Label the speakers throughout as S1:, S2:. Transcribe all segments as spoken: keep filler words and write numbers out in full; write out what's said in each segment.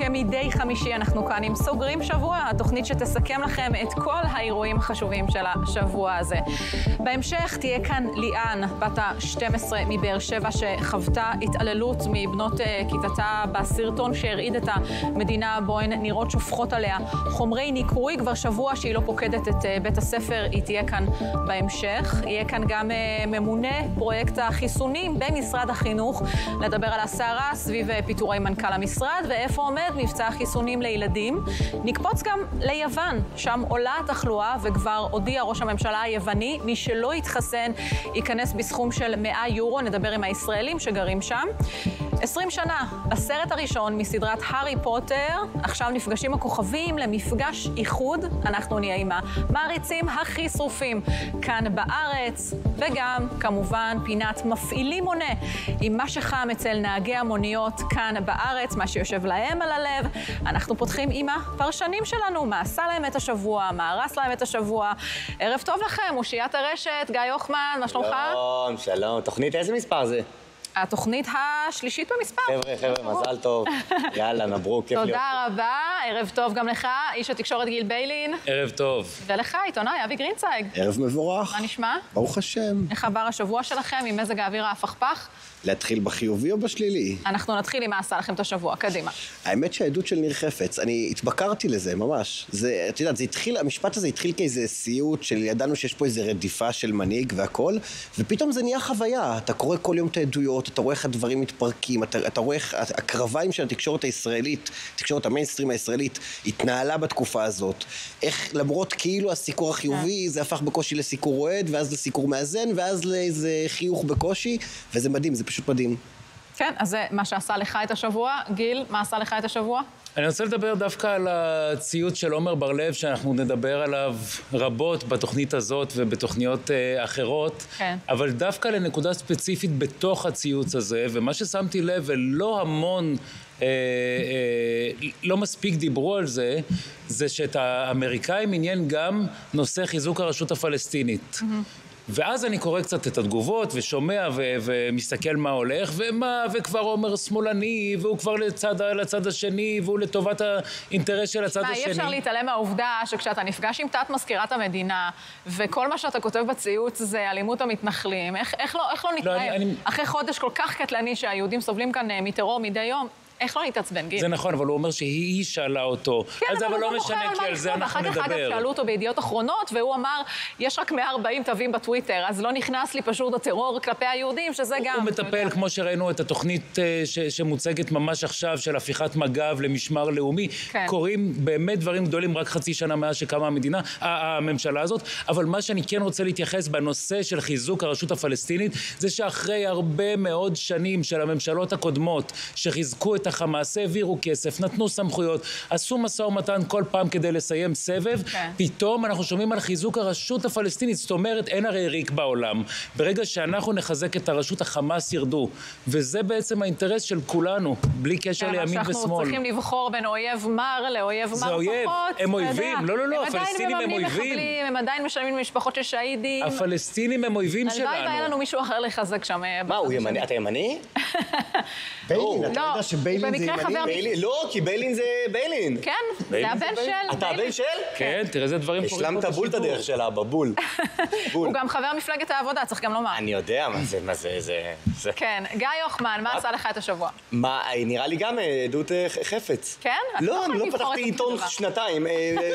S1: כמדי חמישי אנחנו כאן עם סוגרים שבוע, התוכנית שתסכם לכם את כל האירועים החשובים של השבוע הזה. בהמשך תהיה כאן ליאן, בת ה-שתים עשרה מבאר שבע, שחוותה התעללות מבנות כיתתה בסרטון שהרעיד את המדינה, בו הן נראות שופכות עליה חומרי ניקוי. כבר שבוע שהיא לא פוקדת את בית הספר, היא תהיה כאן בהמשך. יהיה כאן גם ממונה פרויקט החיסונים במשרד החינוך, לדבר על הסערה סביב פיטורי מנכ"ל המשרד ואיפה עומד מבצע החיסונים לילדים. נקפוץ גם ליוון, שם עולה התחלואה וכבר הודיע ראש הממשלה היווני, מי שלא יתחסן ייכנס בסכום של מאה יורו. נדבר עם הישראלים שגרים שם. עשרים שנה לסרט הראשון מסדרת הארי פוטר, עכשיו נפגשים הכוכבים למפגש איחוד. אנחנו נהיה עם המעריצים הכי שרופים כאן בארץ, וגם כמובן פינת מפעילים מונה עם מה שחם אצל נהגי המוניות כאן בארץ, מה שיושב להם על הלב. אנחנו פותחים עם הפרשנים שלנו, מה עשה להם את השבוע, מה הרס להם את השבוע. ערב טוב לכם, אושיית הרשת, גיא הוחמן, מה שלומך?
S2: שלום, שלום. תוכנית איזה מספר זה?
S1: התוכנית השלישית במספר.
S2: חבר'ה, חבר'ה, מזל טוב. יאללה, נברוק, כיף להיות.
S1: תודה רבה, ערב טוב גם לך, איש התקשורת גיל ביילין.
S3: ערב טוב.
S1: ולך, עיתונאי, אבי גרינצייג.
S4: ערב מבורך.
S1: מה נשמע?
S4: ברוך השם.
S1: איך עבר השבוע שלכם עם מזג האוויר ההפכפך?
S4: להתחיל בחיובי או בשלילי?
S1: אנחנו נתחיל עם מה עשה לכם את השבוע, קדימה.
S4: האמת שהעדות של ניר חפץ, אני התבקרתי לזה ממש. זה, את יודעת, זה התחיל, המשפט הזה התחיל כאיזה סיוט של ידענו שיש פה איזה רדיפה של מנהיג והכל, ופתאום זה נהיה חוויה. אתה קורא כל יום את העדויות, אתה רואה איך הדברים מתפרקים, אתה, אתה רואה איך הקרביים של התקשורת הישראלית, תקשורת המיינסטרים הישראלית, התנהלה בתקופה הזאת. איך למרות כאילו הסיקור החיובי, זה הפך בקושי לסיקור רועד, ואז לסיקור מאזן, ואז לאיזה חיוך בקושי, וזה מדהים, זה פשוט מדהים.
S1: כן, אז זה מה שעשה לך את השבוע. גיל, מה עשה לך את השבוע?
S3: אני רוצה לדבר דווקא על הציוץ של עומר בר-לב, שאנחנו נדבר עליו רבות בתוכנית הזאת ובתוכניות אה, אחרות,
S1: כן.
S3: אבל דווקא לנקודה ספציפית בתוך הציוץ הזה, ומה ששמתי לב, ולא המון, אה, אה, לא מספיק דיברו על זה, זה שאת האמריקאים עניין גם נושא חיזוק הרשות הפלסטינית. Mm-hmm. ואז אני קורא קצת את התגובות ושומע ו- ומסתכל מה הולך ומה, וכבר אומר שמאלני, והוא כבר לצד, לצד השני, והוא לטובת האינטרס של הצד
S1: מה,
S3: השני.
S1: אי אפשר להתעלם מהעובדה שכשאתה נפגש עם תת מזכירת המדינה, וכל מה שאתה כותב בציוץ זה אלימות המתנחלים, איך, איך לא, איך לא נתראה?
S3: לא, אני, אני...
S1: אחרי חודש כל כך קטלני שהיהודים סובלים כאן מטרור מדי יום, איך לא להתעצבן, גיל?
S3: זה נכון, אבל הוא אומר שהיא שאלה אותו.
S1: כן,
S3: אז אבל לא משנה, כי על זה אנחנו נדבר.
S1: אחר כך אגב שאלו אותו בידיעות אחרונות, והוא אמר, יש רק מאה וארבעים תווים בטוויטר, אז לא נכנס לי פשוט הטרור כלפי היהודים, שזה גם...
S3: הוא מטפל, כמו שראינו את התוכנית שמוצגת ממש עכשיו, של הפיכת מג"ב למשמר לאומי. קוראים באמת דברים גדולים רק חצי שנה מאז שקמה המדינה, הממשלה הזאת. אבל מה שאני כן רוצה להתייחס בנושא של חיזוק הרשות הפלסטינית, זה שאחרי הרבה מאוד שנים של הממשלות הקודמות, שחיזקו את החמאס, העבירו כסף, נתנו סמכויות, עשו משא ומתן כל פעם כדי לסיים סבב, okay. פתאום אנחנו שומעים על חיזוק הרשות הפלסטינית, זאת אומרת, אין הרי ריק בעולם. ברגע שאנחנו נחזק את הרשות, החמאס ירדו, וזה בעצם האינטרס של כולנו, בלי קשר לימין ושמאל.
S1: אנחנו צריכים לבחור בין אויב מר לאויב מר פחות.
S3: זה אויב, הם אויבים, לא, לא, לא, הפלסטינים הם אויבים.
S1: הם עדיין משלמים למשפחות של שהידים.
S3: הפלסטינים הם אויבים שלנו.
S1: הלוואי והיה לנו מישהו אחר לחזק שם.
S2: מה, הוא ימני? אתה ימני?
S4: ביילין, אתה יודע שביילין זה ימני?
S2: לא, כי ביילין זה ביילין.
S1: כן, זה הבן של...
S2: אתה הבן של?
S3: כן, תראה איזה דברים קוראים פה.
S2: השלמת בול את הדרך שלה, בבול.
S1: הוא גם חבר מפלגת העבודה, צריך גם לומר.
S2: אני יודע, מה זה, מה זה, זה...
S1: כן, גיא הוחמן, מה עשה לך את השבוע?
S2: מה, נראה לי גם עדות חפץ.
S1: כן?
S2: לא, אני לא פתחתי עיתון שנתיים.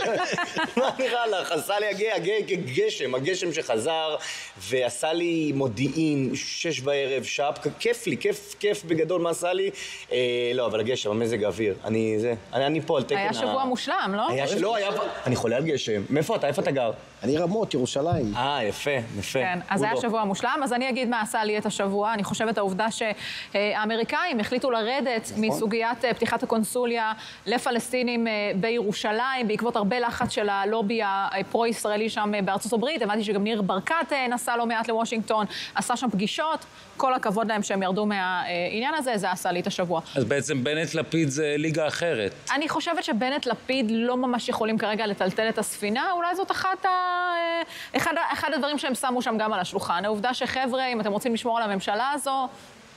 S2: מה נראה לך? עשה לי הגשם, הגשם שחזר, ועשה לי מודיעין, שש בערב, שעה, כיף לי, כיף, כיף בגדול מה עשה לי. לא, אבל הגשם, המזג האוויר, אני זה, אני פה על תקן...
S1: היה שבוע מושלם, לא?
S2: לא, היה... אני חולה על גשם. מאיפה אתה? איפה אתה גר?
S4: אני רמות, ירושלים.
S2: אה, יפה, יפה.
S1: כן, אז היה שבוע מושלם, אז אני אגיד מה עשה לי את השבוע. אני חושבת העובדה שהאמריקאים החליטו לרדת מסוגיית פתיחת הקונסוליה לפלסטינים בירושלים, בעקבות הרבה לחץ של הלובי הפרו-ישראלי שם בארצות הברית. הבנתי שגם ניר ברקת נסע לא מעט לוושינגטון, עשה שם פגישות. כל הכבוד להם שהם ירדו מהעניין הזה, זה עשה לי את השבוע.
S3: אז בעצם בנט לפיד זה ליגה אחרת.
S1: אני חושבת שבנט לפיד לא ממש יכולים כרגע לטלטל את הספינה, אולי זאת אחת ה... אחד, אחד הדברים שהם שמו שם גם על השולחן. העובדה שחבר'ה, אם אתם רוצים לשמור על הממשלה הזו,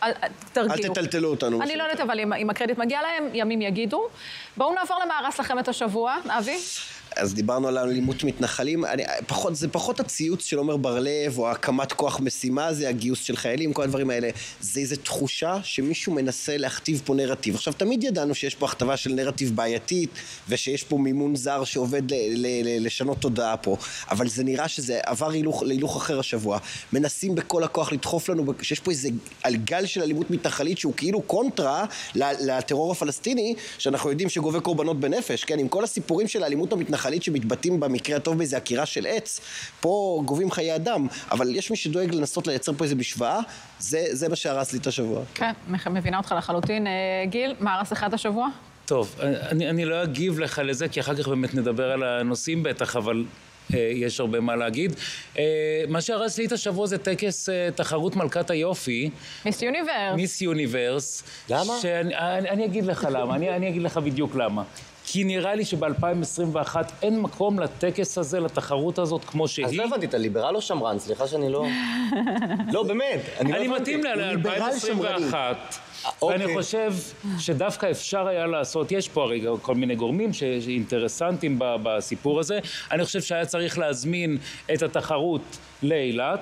S1: תרגיעו.
S4: אל תטלטלו אותנו.
S1: אני לא יודעת, אבל אם הקרדיט מגיע להם, ימים יגידו. בואו נעבור למה הרס לכם את השבוע, אבי.
S4: אז דיברנו על אלימות מתנחלים, אני, פחות, זה פחות הציוץ של עומר בר-לב, או הקמת כוח משימה, זה הגיוס של חיילים, כל הדברים האלה. זה איזו תחושה שמישהו מנסה להכתיב פה נרטיב. עכשיו, תמיד ידענו שיש פה הכתבה של נרטיב בעייתית, ושיש פה מימון זר שעובד ל- ל- ל- לשנות תודעה פה. אבל זה נראה שזה עבר הילוך, להילוך אחר השבוע. מנסים בכל הכוח לדחוף לנו, שיש פה איזה גל של אלימות מתנחלית, שהוא כאילו קונטרה לטרור הפלסטיני, שאנחנו יודעים שגובה קורבנות בנפש, כן? עם כל הסיפורים של האלימות המתנחלית שמתבטאים במקרה הטוב באיזה עקירה של עץ, פה גובים חיי אדם, אבל יש מי שדואג לנסות לייצר פה איזה משוואה, זה, זה מה שהרס לי את השבוע.
S1: כן, מבינה אותך לחלוטין. גיל, מה הרס לך את השבוע?
S3: טוב, אני, אני לא אגיב לך לזה, כי אחר כך באמת נדבר על הנושאים בטח, אבל אה, יש הרבה מה להגיד. אה, מה שהרס לי את השבוע זה טקס אה, תחרות מלכת היופי.
S1: מיס יוניברס.
S3: מיס יוניברס.
S2: למה?
S3: שאני, אני, אני אגיד לך למה, אני, אני אגיד לך בדיוק למה. כי נראה לי שב-אלפיים עשרים ואחת אין מקום לטקס הזה, לתחרות הזאת כמו שהיא.
S2: אז לא הבנתי, אתה ליברל או שמרן? סליחה שאני לא... לא, באמת, אני לא
S3: אני
S2: הבנתי.
S3: מתאים ל-אלפיים עשרים ואחת, ואני חושב שדווקא אפשר היה לעשות, יש פה הרי כל מיני גורמים שאינטרסנטים בסיפור הזה, אני חושב שהיה צריך להזמין את התחרות לאילת,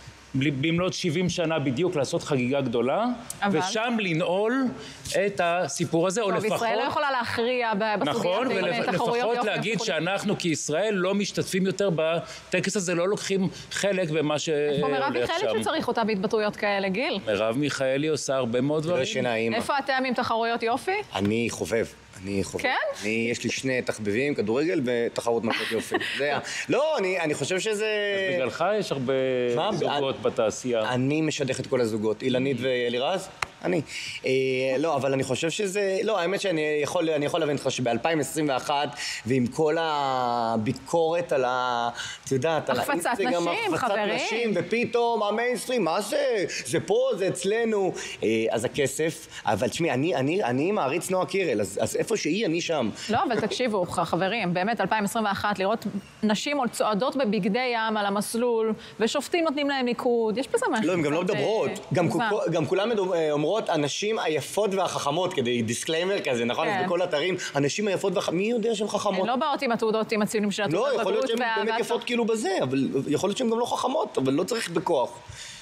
S3: במלאת שבעים שנה בדיוק לעשות חגיגה גדולה, אבל... ושם לנעול את הסיפור הזה, או לפחות...
S1: ישראל לא יכולה להכריע בסוגיה.
S3: נכון, ולפחות להגיד שאנחנו כישראל לא משתתפים יותר בטקס הזה, לא לוקחים חלק במה שהולך שם.
S1: איפה מרב מיכאלי שצריך אותה בהתבטאויות כאלה, גיל?
S3: מרב מיכאלי עושה הרבה מאוד דברים.
S1: איפה אתם עם תחרויות יופי?
S2: אני חובב. אני חושב.
S1: כן?
S2: אני, יש לי שני תחביבים, כדורגל ותחרות מלכות יופי. זה... לא, אני, אני חושב שזה...
S3: אז בגללך יש הרבה זוגות אני, בתעשייה.
S2: אני משדך את כל הזוגות. אילנית ואלירז? אני. אה, לא, אבל אני חושב שזה... לא, האמת שאני יכול, אני יכול להבין לך שב-אלפיים עשרים ואחת, ועם כל הביקורת על ה... את יודעת, על
S1: האינסטגרם, נשים, חברים.
S2: נשים, ופתאום המיינסטרים, מה זה? זה פה, זה אצלנו. אה, אז הכסף, אבל תשמעי, אני, אני, אני מעריץ נועה קירל, אז, אז איפה שהיא, אני שם.
S1: לא, אבל תקשיבו, חברים, באמת, אלפיים עשרים ואחת, לראות נשים עוד צועדות בבגדי ים על המסלול, ושופטים נותנים להם ניקוד, יש בזה משהו.
S2: לא, הם גם לא מדברות. גם, גם כולם אומרות, הנשים היפות והחכמות, כדי דיסקליימר כזה, נכון? אז בכל אתרים, הנשים היפות והחכמות, מי יודע שהן חכמות?
S1: לא באות עם התעודות, עם הציונים של התעודות.
S2: לא, יכול להיות שהן באמת יפות כאילו בזה, אבל יכול להיות שהן גם לא חכמות, אבל לא צריך בכוח.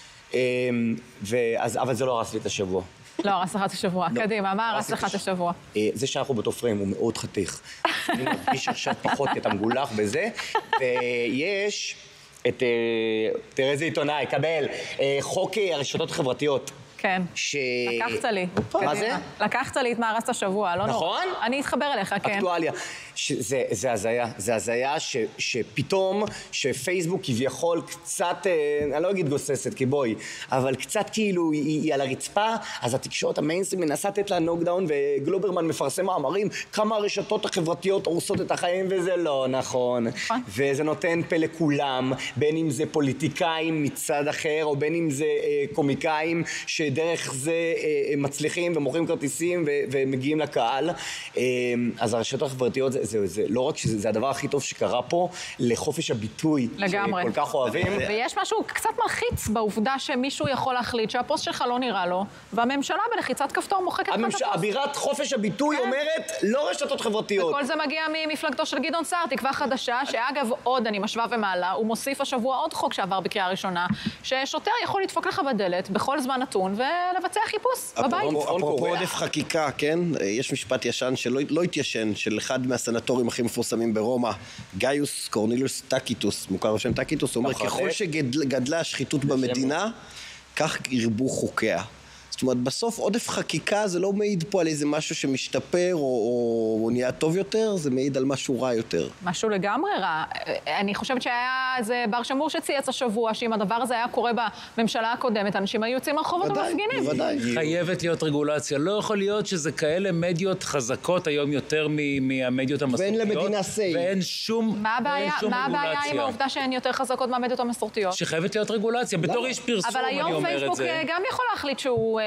S2: אבל זה לא הרס לי את השבוע.
S1: לא, הרס לך את השבוע. קדימה, מה הרס לך את השבוע?
S2: זה שאנחנו בתופרים הוא מאוד חתיך. אני מרגיש עכשיו פחות, כי אתה מגולח בזה, ויש את, תראה איזה עיתונאי, קבל, חוק הרשתות החברתיות.
S1: כן,
S2: ש...
S1: לקחת לי.
S2: מה זה?
S1: לקחת לי את מה הרסת השבוע, לא נורא.
S2: נכון?
S1: אני אתחבר אליך, כן.
S2: אקטואליה. זה, זה הזיה, זה הזיה ש, שפתאום, שפייסבוק כביכול קצת, אה, אני לא אגיד גוססת, כי בואי, אבל קצת כאילו היא, היא על הרצפה, אז התקשורת המיינסטרים מנסה לתת לה נוקדאון, וגלוברמן מפרסם מאמרים, כמה הרשתות החברתיות הורסות את החיים, וזה לא נכון. וזה נותן פה לכולם, בין אם זה פוליטיקאים מצד אחר, או בין אם זה אה, קומיקאים, שדרך זה אה, מצליחים ומוכרים כרטיסים ו, ומגיעים לקהל. אה, אז הרשתות החברתיות זה, זה, זה לא רק שזה הדבר הכי טוב שקרה פה, לחופש הביטוי.
S1: לגמרי.
S2: שכל כך אוהבים.
S1: ויש משהו קצת מלחיץ בעובדה שמישהו יכול להחליט שהפוסט שלך לא נראה לו, והממשלה בלחיצת כפתור מוחקת לך את הפוסט.
S2: אבירת חופש הביטוי אומרת, לא רשתות חברתיות.
S1: וכל זה מגיע ממפלגתו של גדעון סער, תקווה חדשה, שאגב עוד, אני משווה ומעלה, הוא מוסיף השבוע עוד חוק שעבר בקריאה ראשונה, ששוטר יכול לדפוק לך בדלת בכל זמן נתון ולבצע חיפוש בבית.
S4: אפרופו עודף חקיקה, כן? יש משפט ישן שלא התיישן, של אחד מהסנטורים הכי מפורסמים ברומא, גאיוס קורנילוס טקיטוס, מוכר בשם טקיטוס, הוא אומר, ככל שגדלה השחיתות במדינה, כך ירבו חוקיה. זאת אומרת, בסוף עודף חקיקה זה לא מעיד פה על איזה משהו שמשתפר או, או, או נהיה טוב יותר, זה מעיד על משהו רע יותר.
S1: משהו לגמרי רע. אני חושבת שהיה איזה בר שמור שצייץ השבוע, שאם הדבר הזה היה קורה בממשלה הקודמת, אנשים היו יוצאים לרחובות ומפגינים.
S4: בוודאי.
S3: חייבת להיות רגולציה. לא יכול להיות שזה כאלה מדיות חזקות היום יותר מהמדיות המסורתיות.
S4: ואין למדינה סי.
S3: ואין שום,
S1: מה הבעיה,
S3: שום
S1: מה
S3: רגולציה.
S1: הבעיה עם העובדה שהן יותר חזקות מהמדיות המסורתיות?
S3: שחייבת להיות רגולציה. בתור איש פרסום אני אומר את זה.
S1: אבל היום פייסבוק גם יכול להחליט שהוא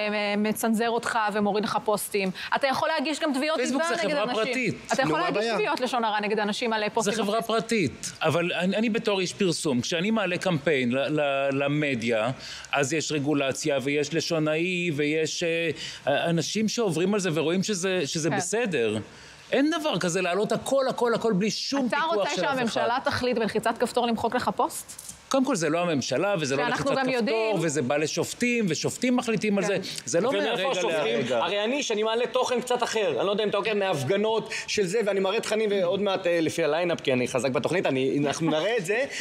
S1: מצנזר אותך ומוריד לך פוסטים. אתה יכול להגיש גם תביעות דיבה נגד אנשים.
S3: פייסבוק זה חברה פרטית.
S1: אתה יכול להגיש תביעות לשון הרע נגד אנשים על פוסטים.
S3: זה חברה פרטית, אבל אני, אני בתור איש פרסום, כשאני מעלה קמפיין ל, ל, למדיה, אז יש רגולציה ויש לשונאי ויש uh, אנשים שעוברים על זה ורואים שזה, שזה כן. בסדר. אין דבר כזה לעלות הכל, הכל, הכל בלי שום פיקוח של אף אחד.
S1: אתה רוצה שהממשלה תחליט בלחיצת כפתור למחוק לך פוסט?
S3: קודם כל, זה לא הממשלה, וזה לא לחיצת כפתור, יודעים... וזה בא לשופטים, ושופטים מחליטים כן. על זה. זה לא מהרגע להרגע.
S2: הרי אני, שאני מעלה תוכן קצת אחר, אני לא יודע אם אתה עוקב מההפגנות של זה, ואני מראה תכנים, ועוד מעט לפי הליינאפ, כי אני חזק בתוכנית, אני, אנחנו נראה את זה,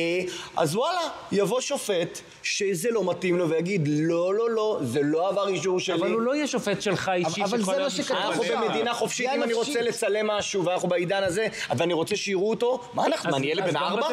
S2: אז וואלה, יבוא שופט שזה לא מתאים לו, ויגיד, לא, לא, לא, זה לא עבר אישור שלי.
S3: אבל הוא לא יהיה שופט שלך אישי.
S4: אבל זה לא שכתוב.
S2: אנחנו במדינה חופשית, אם אני רוצה לצלם משהו, ואנחנו בעידן הזה, ואני רוצה שיראו אותו, מה אנחנו, מה, אני ילד בן ארבע?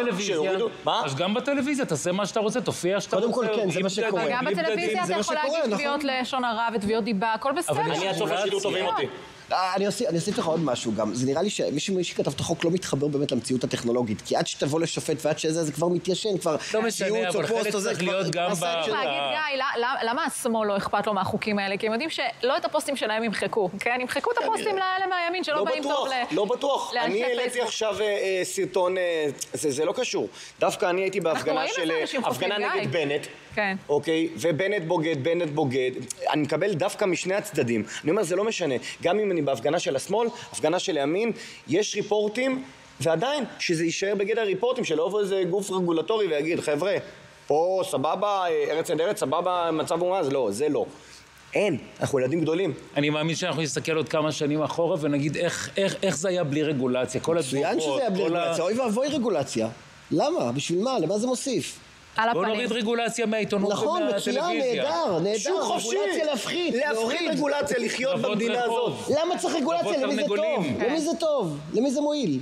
S3: אז גם בטלוויזיה, תעשה מה שאתה רוצה, תופיע שאתה רוצה.
S4: קודם כל, כן, זה מה שקורה.
S1: גם בטלוויזיה אתה יכול להגיש תביעות לשון הרע ותביעות דיבה, הכל בסדר.
S2: אני עד סוף השידור טובים אותי.
S4: אני אוסיף לך עוד משהו גם. זה נראה לי שמי שכתב את החוק לא מתחבר באמת למציאות הטכנולוגית, כי עד שתבוא לשופט ועד שזה, זה כבר מתיישן, כבר
S3: לא משנה, אבל חלק צריך להיות גם ב...
S1: להגיד, גיא, למה השמאל לא אכפת לו מהחוקים האלה? כי הם יודעים שלא את הפוסטים שלהם ימחקו, כן? ימחקו את הפוסטים לאלה מהימין שלא באים טוב ל...
S2: לא בטוח. אני העליתי עכשיו סרטון, זה לא קשור. דווקא אני הייתי בהפגנה של... הפגנה נגד בנט.
S1: כן.
S2: אוקיי, ובנט בוגד, בנט בוגד. אני מקבל דווקא משני הצדדים. אני אומר, זה לא משנה. גם אם אני בהפגנה של השמאל, הפגנה של הימין, יש ריפורטים, ועדיין, שזה יישאר בגדר ריפורטים, שלא עבור איזה גוף רגולטורי ויגיד, חבר'ה, פה סבבה, ארץ עד ארץ, סבבה, מצב אומה, אז לא, זה לא. אין, אנחנו ילדים גדולים.
S3: אני מאמין שאנחנו נסתכל עוד כמה שנים אחורה ונגיד איך, איך, איך זה היה בלי רגולציה, כל הדבוקות,
S4: מצוין שזה היה בלי רגולציה, אוי ואבוי רגולציה. למה? בשביל מה? למה זה מוסיף?
S3: בוא נוריד רגולציה מהעיתונות ומהטלוויזיה.
S4: נכון, מצוין, נהדר, נהדר. רגולציה להפחית,
S2: להפחית רגולציה, לחיות במדינה הזאת.
S4: למה צריך רגולציה? למי זה טוב? למי זה טוב? למי זה מועיל?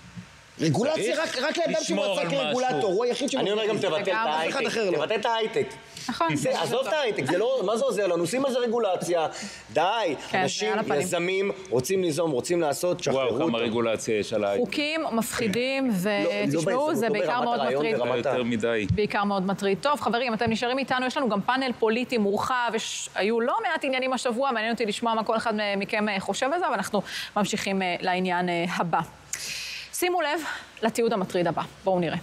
S4: רגולציה רק לאדם שמועסק כרגולטור, הוא היחיד שמועסק.
S2: אני אומר גם תבטל את ההייטק, תבטל את ההייטק.
S1: נכון.
S2: עזוב את ההייטק, מה זה עוזר לנו? עושים על זה רגולציה. די, אנשים, יזמים, רוצים ליזום, רוצים לעשות, שחררו אותם.
S3: וואו, כמה רגולציה יש על ההייטק.
S1: חוקים מפחידים, ותשמעו, זה בעיקר מאוד מטריד.
S3: יותר מדי.
S1: בעיקר מאוד מטריד. טוב, חברים, אתם נשארים איתנו, יש לנו גם פאנל פוליטי מורחב, היו לא מעט עניינים השבוע, מעניין אותי לשמוע מה כל אחד מכם חושב על זה, ואנחנו ממשיכים לעניין הבא. שימו לב לתיעוד המטריד הבא. בואו נראה.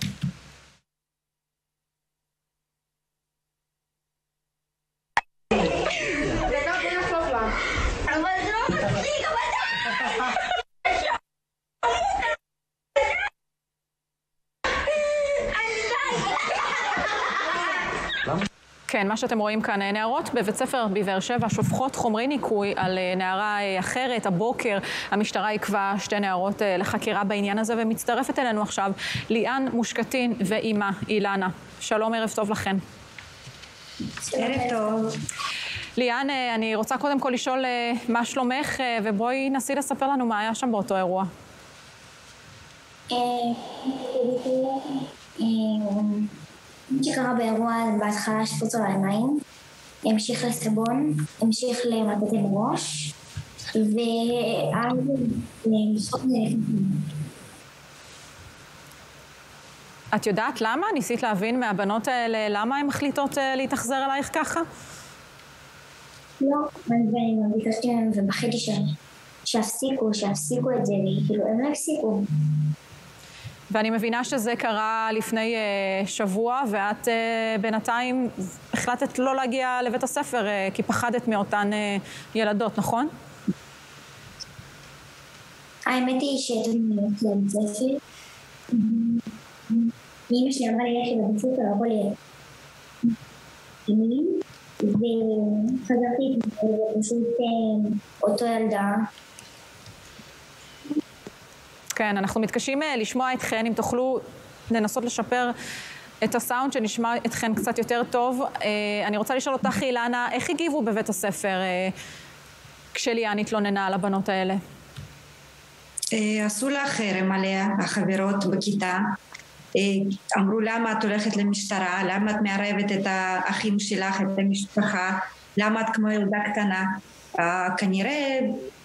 S1: כן, מה שאתם רואים כאן, נערות בבית ספר בבאר שבע שופכות חומרי ניקוי על נערה אחרת. הבוקר המשטרה עיכבה שתי נערות לחקירה בעניין הזה, ומצטרפת אלינו עכשיו ליאן מושקטין ואימה אילנה. שלום, ערב טוב לכן.
S5: ערב טוב.
S1: ליאן, אני רוצה קודם כל לשאול מה שלומך, ובואי נסי לספר לנו מה היה שם באותו אירוע.
S5: מה שקרה באירוע, בהתחלה שפוץ על העיניים, המשיך לסבון, המשיך למטאטא בראש, ואז למשחוק נלכת.
S1: את יודעת למה? ניסית להבין מהבנות האלה למה הן מחליטות להתאכזר אלייך ככה?
S5: לא, אני ביקשתי מהם ובחיתי שהפסיקו, שהפסיקו את זה, וכאילו הם לא הפסיקו.
S1: ואני מבינה שזה קרה לפני uh, שבוע, ואת uh, בינתיים החלטת לא להגיע לבית הספר, uh, כי פחדת מאותן uh, ילדות, נכון?
S5: האמת היא שאתם נראית לבית ספר. אמא שלי אמרה לי ללכת לבית ספר, לבוא לי וחזרתי פשוט אותו ילדה.
S1: כן, אנחנו מתקשים לשמוע אתכן, אם תוכלו לנסות לשפר את הסאונד, שנשמע אתכן קצת יותר טוב. אני רוצה לשאול אותך, אילנה, איך הגיבו בבית הספר כשליאן התלוננה על הבנות האלה?
S6: עשו לה חרם עליה, החברות בכיתה. אמרו למה את הולכת למשטרה, למה את מערבת את האחים שלך, את המשפחה, למה את כמו ילדה קטנה. כנראה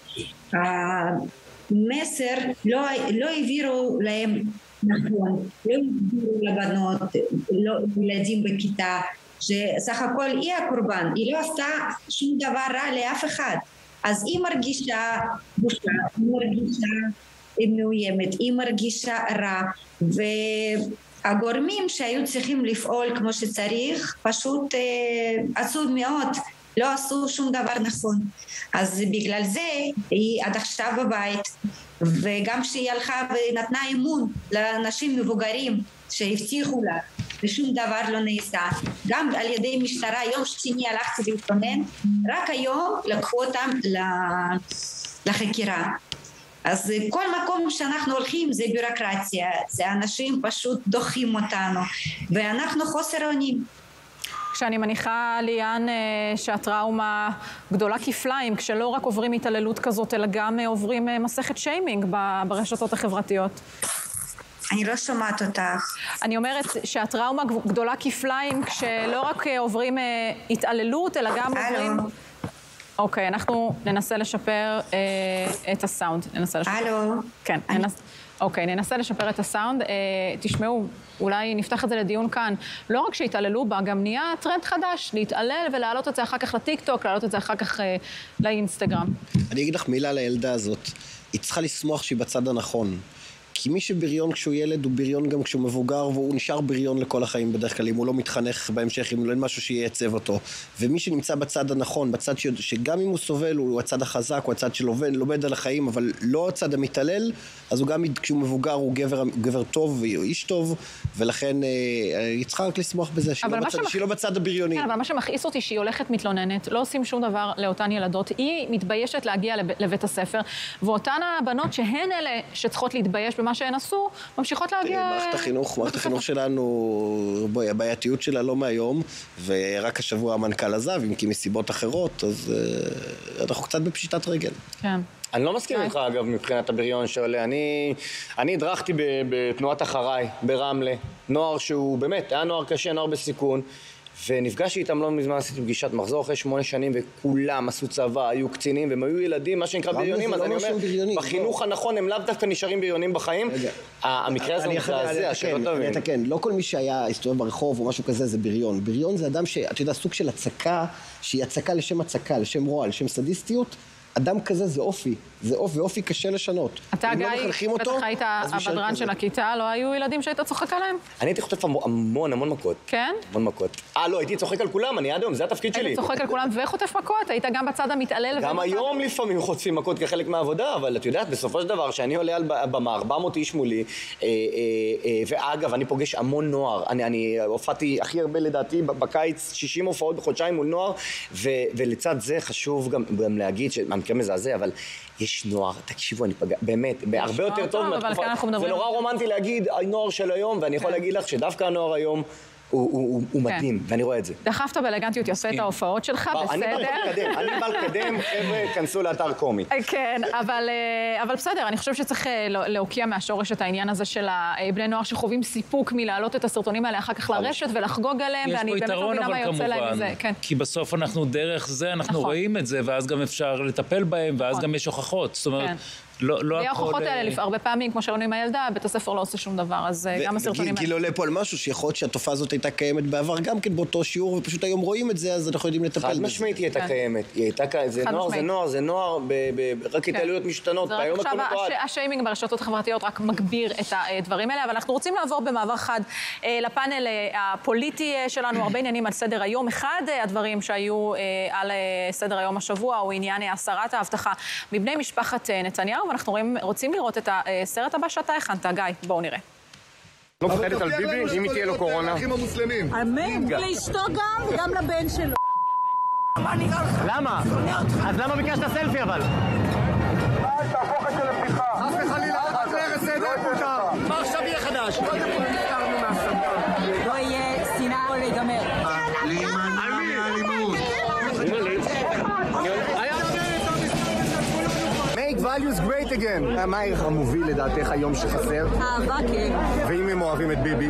S6: המסר לא, לא העבירו להם נכון, לא העבירו לבנות, לא ילדים בכיתה, שסך הכל היא הקורבן, היא לא עשתה שום דבר רע לאף אחד. אז היא מרגישה בושה, היא מרגישה מאוימת, היא מרגישה רע, והגורמים שהיו צריכים לפעול כמו שצריך, פשוט אה, עצוב מאוד, לא עשו שום דבר נכון. אז בגלל זה היא עד עכשיו בבית, וגם כשהיא הלכה ונתנה אמון לאנשים מבוגרים שהבטיחו לה, ושום דבר לא נעשה. גם על ידי משטרה, יום שני הלכתי להתלונן, רק היום לקחו אותם לחקירה. אז כל מקום שאנחנו הולכים זה ביורוקרטיה, זה אנשים פשוט דוחים אותנו, ואנחנו חוסר אונים.
S1: כשאני מניחה, ליאן, שהטראומה גדולה כפליים, כשלא רק עוברים התעללות כזאת, אלא גם עוברים מסכת שיימינג ברשתות החברתיות.
S6: אני לא שומעת אותך.
S1: אני אומרת שהטראומה גדולה כפליים, כשלא רק עוברים התעללות, אלא גם עוברים... אוקיי, אנחנו ננסה לשפר את הסאונד.
S6: הלו.
S1: כן, אוקיי, ננסה לשפר את הסאונד. תשמעו, אולי נפתח את זה לדיון כאן. לא רק שהתעללו בה, גם נהיה טרנד חדש, להתעלל ולהעלות את זה אחר כך לטיק-טוק, להעלות את זה אחר כך לאינסטגרם.
S4: אני אגיד לך מילה לילדה הזאת. היא צריכה לשמוח שהיא בצד הנכון. כי מי שבריון כשהוא ילד הוא בריון גם כשהוא מבוגר, והוא נשאר בריון לכל החיים בדרך כלל, אם הוא לא מתחנך בהמשך, אם לא אין משהו שייצב אותו. ומי שנמצא בצד הנכון, בצד ש... שגם אם הוא סובל, הוא הצד החזק, הוא הצד שלומד, לומד על החיים, אבל לא הצד המתעלל, אז הוא גם כשהוא מבוגר הוא גבר, גבר טוב ואיש טוב, ולכן אה, היא צריכה רק לשמוח בזה, שהיא, לא בצד, שמח... שהיא לא בצד הבריוני.
S1: כן, אבל מה שמכעיס אותי שהיא הולכת מתלוננת, לא עושים שום דבר לאותן ילדות, היא מתביישת להגיע לב... לבית הספר, ואותן הבנות שהן אלה שצריכות להתבייש במה שהן עשו, ממשיכות להגיע...
S4: מערכת החינוך, מערכת החינוך שלנו, בואי, הבעייתיות שלה לא מהיום, ורק השבוע המנכ"ל עזב, אם כי מסיבות אחרות, אז uh, אנחנו קצת בפשיטת רגל.
S1: כן.
S2: אני לא מסכים איתך, אגב, מבחינת הבריון שעולה. אני, אני הדרכתי בתנועת אחריי, ברמלה, נוער שהוא באמת, היה נוער קשה, נוער בסיכון, ונפגשתי איתם לא מזמן, עשיתי פגישת מחזור אחרי שמונה שנים, וכולם עשו צבא, היו קצינים, והם היו ילדים, מה שנקרא בריונים, אז אני אומר, בחינוך הנכון הם לאו דווקא נשארים בריונים בחיים. המקרה הזה הוא מזעזע, שלא תבין.
S4: אתה כן, לא כל מי שהיה הסתובב ברחוב או משהו כזה זה בריון. בריון זה אדם שאתה יודע, סוג של הצקה, שהיא הצקה לשם הצקה, לשם רוע, לשם סדיסטיות. אדם כזה זה אופי, זה אופי, ואופי קשה לשנות.
S1: אתה גיא, בטח היית הבדרן של הכיתה, לא היו ילדים שהיית צוחק עליהם?
S2: אני הייתי חוטף המון המון מכות.
S1: כן?
S2: המון מכות. אה, לא, הייתי צוחק על כולם, אני עד היום, זה התפקיד שלי.
S1: היית צוחק על כולם וחוטף מכות, היית גם בצד המתעלל.
S2: גם היום לפעמים חוטפים מכות כחלק מהעבודה, אבל את יודעת, בסופו של דבר, שאני עולה על במה, ארבע מאות איש מולי, ואגב, אני פוגש המון נוער. אני הופעתי הכי הרבה לדעתי בקיץ, שישים הופעות בחודשיים מול נוער, ולצד זה חשוב גם להגיד שהמקרה מזעזע, אבל יש נוער, תקשיבו, אני פגע, באמת, הרבה יותר טוב מהתקופה. זה נורא רומנטי להגיד על נוער של היום, ואני יכול להגיד לך שדווקא הנוער היום הוא מדהים, ואני רואה את זה.
S1: דחפת באלגנטיות יפה את ההופעות שלך, בסדר?
S2: אני בא לקדם, אני בא לקדם, חבר'ה, כנסו לאתר קומי.
S1: כן, אבל בסדר, אני חושב שצריך להוקיע מהשורש את העניין הזה של בני נוער שחווים סיפוק מלהעלות את הסרטונים האלה אחר כך לרשת ולחגוג עליהם, ואני באמת לא מבינה מה יוצא להם מזה.
S3: כי בסוף אנחנו דרך זה, אנחנו רואים את זה, ואז גם אפשר לטפל בהם, ואז גם יש הוכחות. זאת אומרת, לא הכל...
S1: ההוכחות האלה, הרבה פעמים, כמו שראינו עם הילדה, בית הספר לא עושה שום דבר, אז גם הסרטונים האלה.
S4: גיל עולה פה על משהו שיכול להיות שהתופעה הזאת הייתה קיימת בעבר גם כן באותו שיעור, ופשוט היום רואים את זה, אז אנחנו יודעים לטפל בזה.
S2: חד משמעית היא הייתה קיימת. זה נוער, זה נוער, זה נוער, רק התעללויות משתנות.
S1: עכשיו, השיימינג ברשתות החברתיות רק מגביר את הדברים האלה, אבל אנחנו רוצים לעבור במעבר חד לפאנל הפוליטי שלנו, הרבה עניינים על סדר היום. אחד הדברים שהיו על סדר היום השבוע הוא עניין הסרת האבטחה מבני משפחת נתניהו, ואנחנו רוצים לראות את הסרט הבא שאתה הכנת. גיא, בואו נראה.
S2: לא מפחדת על ביבי, אם היא תהיה לו קורונה.
S7: אמן, לאשתו גם, גם לבן שלו.
S2: למה? אז למה ביקשת סלפי אבל?
S8: תהפוך את זה לבדיחה.
S2: חס וחלילה, רק להרס סדר פוטר. מה עכשיו יהיה חדש?
S7: לא יהיה שנאה או להיגמר.
S8: להימנע מהאלימות.
S2: Make values great again. מה הערך המוביל לדעתך היום שחסר?
S7: אהבה, כן.
S2: ואם הם אוהבים את ביבי?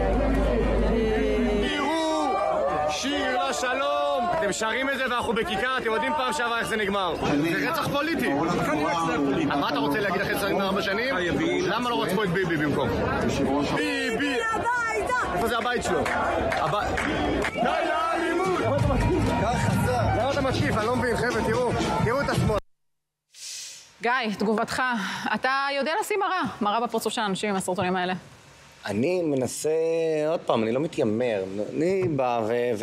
S2: תראו! שיר לשלום! אתם שרים את זה ואנחנו בכיכר, אתם יודעים פעם שעבר איך זה נגמר. זה רצח פוליטי. מה אתה רוצה להגיד אחרי עשרים וארבע שנים? למה לא רצחו את ביבי במקום? ביבי!
S7: הביתה!
S2: איפה זה הבית שלו? הבית... די לאלימות! ככה, למה אתה מתקיף? אני לא מבין, חבר'ה, תראו, תראו את השמאל.
S1: גיא, תגובתך. אתה יודע לשים מראה, מראה בפרצוף של האנשים עם הסרטונים האלה.
S2: אני מנסה, עוד פעם, אני לא מתיימר. אני בא ו... ו...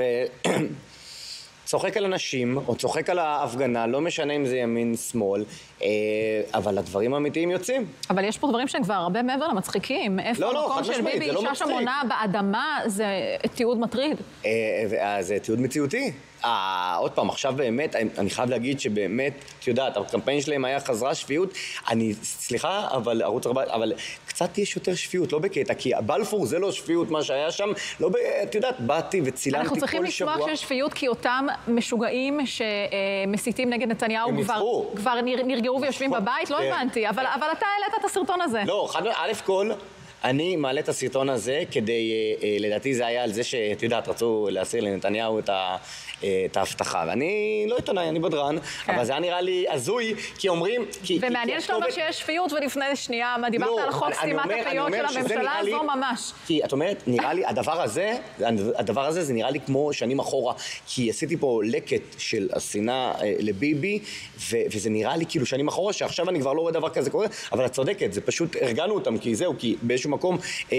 S2: צוחק על אנשים, או צוחק על ההפגנה, לא משנה אם זה ימין, שמאל, אבל הדברים האמיתיים יוצאים.
S1: אבל יש פה דברים שהם כבר הרבה מעבר למצחיקים. איפה המקום של ביבי, אישה שמונה באדמה, זה תיעוד מטריד.
S2: זה תיעוד מציאותי. עוד פעם, עכשיו באמת, אני חייב להגיד שבאמת, את יודעת, הקמפיין שלהם היה חזרה שפיות. אני, סליחה, אבל ערוץ ארבע, אבל קצת יש יותר שפיות, לא בקטע, כי בלפור זה לא שפיות מה שהיה שם, לא, את יודעת, באתי וצילמתי כל שבוע.
S1: אנחנו צריכים לשמוע שיש שפיות, כי אותם משוגעים שמסיתים נגד נתניהו כבר נרגעו ויושבים בבית, לא הבנתי, אבל אתה העלית את הסרטון הזה.
S2: לא, א' כל... אני מעלה את הסרטון הזה כדי, לדעתי זה היה על זה שאת יודעת, רצו להסיר לנתניהו את ההבטחה. ואני לא עיתונאי, אני בדרן, אבל זה היה נראה לי הזוי, כי אומרים...
S1: ומעניין שאתה אומר שיש שפיות ולפני שנייה, מה דיברת על חוק סתימת הפיות של הממשלה, זו ממש.
S2: כי את אומרת, נראה לי, הדבר הזה, הדבר הזה זה נראה לי כמו שנים אחורה, כי עשיתי פה לקט של השנאה לביבי, וזה נראה לי כאילו שנים אחורה, שעכשיו אני כבר לא רואה דבר כזה קורה, אבל את צודקת, זה פשוט הרגענו אותם, כי זהו, כי באיזשהו מקום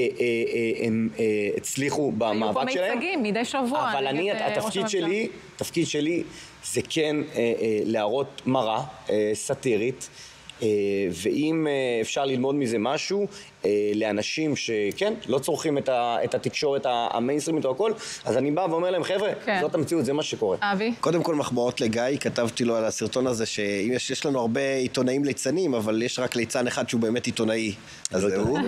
S2: הם הצליחו במאבק שלהם.
S1: היו פה מיצגים מדי שבוע.
S2: אבל אני, התפקיד שלי, התפקיד שלי זה כן להראות מראה סאטירית, ואם אפשר ללמוד מזה משהו לאנשים שכן, לא צורכים את התקשורת המיינסטרימית או הכל, אז אני בא ואומר להם, חבר'ה, זאת המציאות, זה מה שקורה.
S1: אבי?
S4: קודם כל מחמאות לגיא, כתבתי לו על הסרטון הזה שיש לנו הרבה עיתונאים ליצנים, אבל יש רק ליצן אחד שהוא באמת עיתונאי. אז זהו.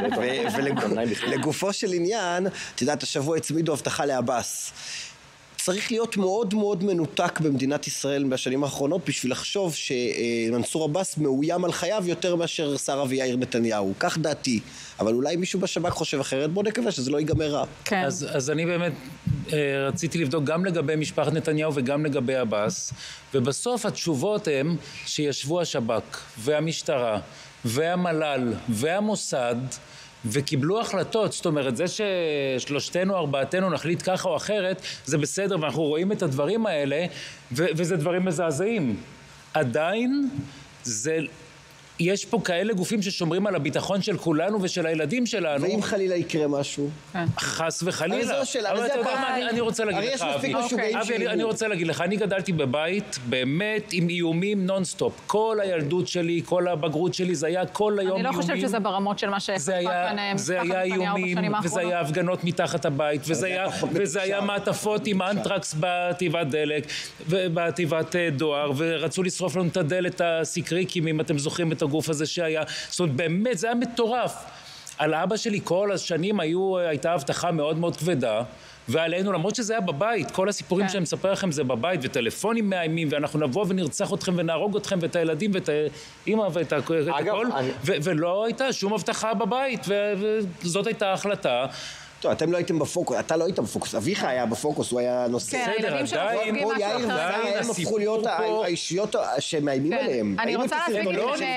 S4: ולגופו של עניין, אתה יודעת, השבוע הצמידו הבטחה לעבאס. צריך להיות מאוד מאוד מנותק במדינת ישראל בשנים האחרונות בשביל לחשוב שמנסור עבאס מאוים על חייו יותר מאשר שרה ויאיר נתניהו. כך דעתי. אבל אולי מישהו בשב"כ חושב אחרת, בוא נקווה שזה לא ייגמר רע.
S3: כן. אז, אז אני באמת אה, רציתי לבדוק גם לגבי משפחת נתניהו וגם לגבי עבאס, ובסוף התשובות הן שישבו השב"כ והמשטרה והמל"ל והמוסד, וקיבלו החלטות. זאת אומרת, זה ששלושתנו, ארבעתנו נחליט ככה או אחרת, זה בסדר, ואנחנו רואים את הדברים האלה, ו- וזה דברים מזעזעים. עדיין, זה... יש פה כאלה גופים ששומרים על הביטחון של כולנו ושל הילדים שלנו.
S4: ואם חלילה יקרה משהו?
S3: חס וחלילה.
S4: אבל זו שאלה,
S3: אבל אתה יודע מה, אני רוצה להגיד לך, אבי. אבי, אני רוצה להגיד לך, אני גדלתי בבית, באמת, עם איומים נונסטופ. כל הילדות שלי, כל הבגרות שלי, זה היה כל היום איומים.
S1: אני לא חושבת שזה ברמות של מה
S3: זה היה איומים, וזה היה הפגנות מתחת הבית, וזה היה מעטפות עם אנטרקס בתיבת דלק, ובתיבת דואר, ורצו לשרוף לנו את הדלת הסיקריקים, אם אתם זוכרים את הגוף הזה שהיה. זאת אומרת, באמת, זה היה מטורף. על אבא שלי כל השנים היו, הייתה הבטחה מאוד מאוד כבדה, ועלינו, למרות שזה היה בבית, כל הסיפורים שאני מספר לכם זה בבית, וטלפונים מאיימים, ואנחנו נבוא ונרצח אתכם ונהרוג אתכם, ואת הילדים, ואת האמא, ואת הכל, ולא הייתה שום הבטחה בבית, וזאת הייתה ההחלטה.
S4: טוב, אתם לא הייתם בפוקוס, אתה לא היית בפוקוס, אביך היה בפוקוס, הוא היה נושא.
S1: כן, הילדים שלו חוגגים משהו אחר.
S4: הם הפכו להיות האישיות שמאיימים עליהם.
S1: אני רוצה להספיק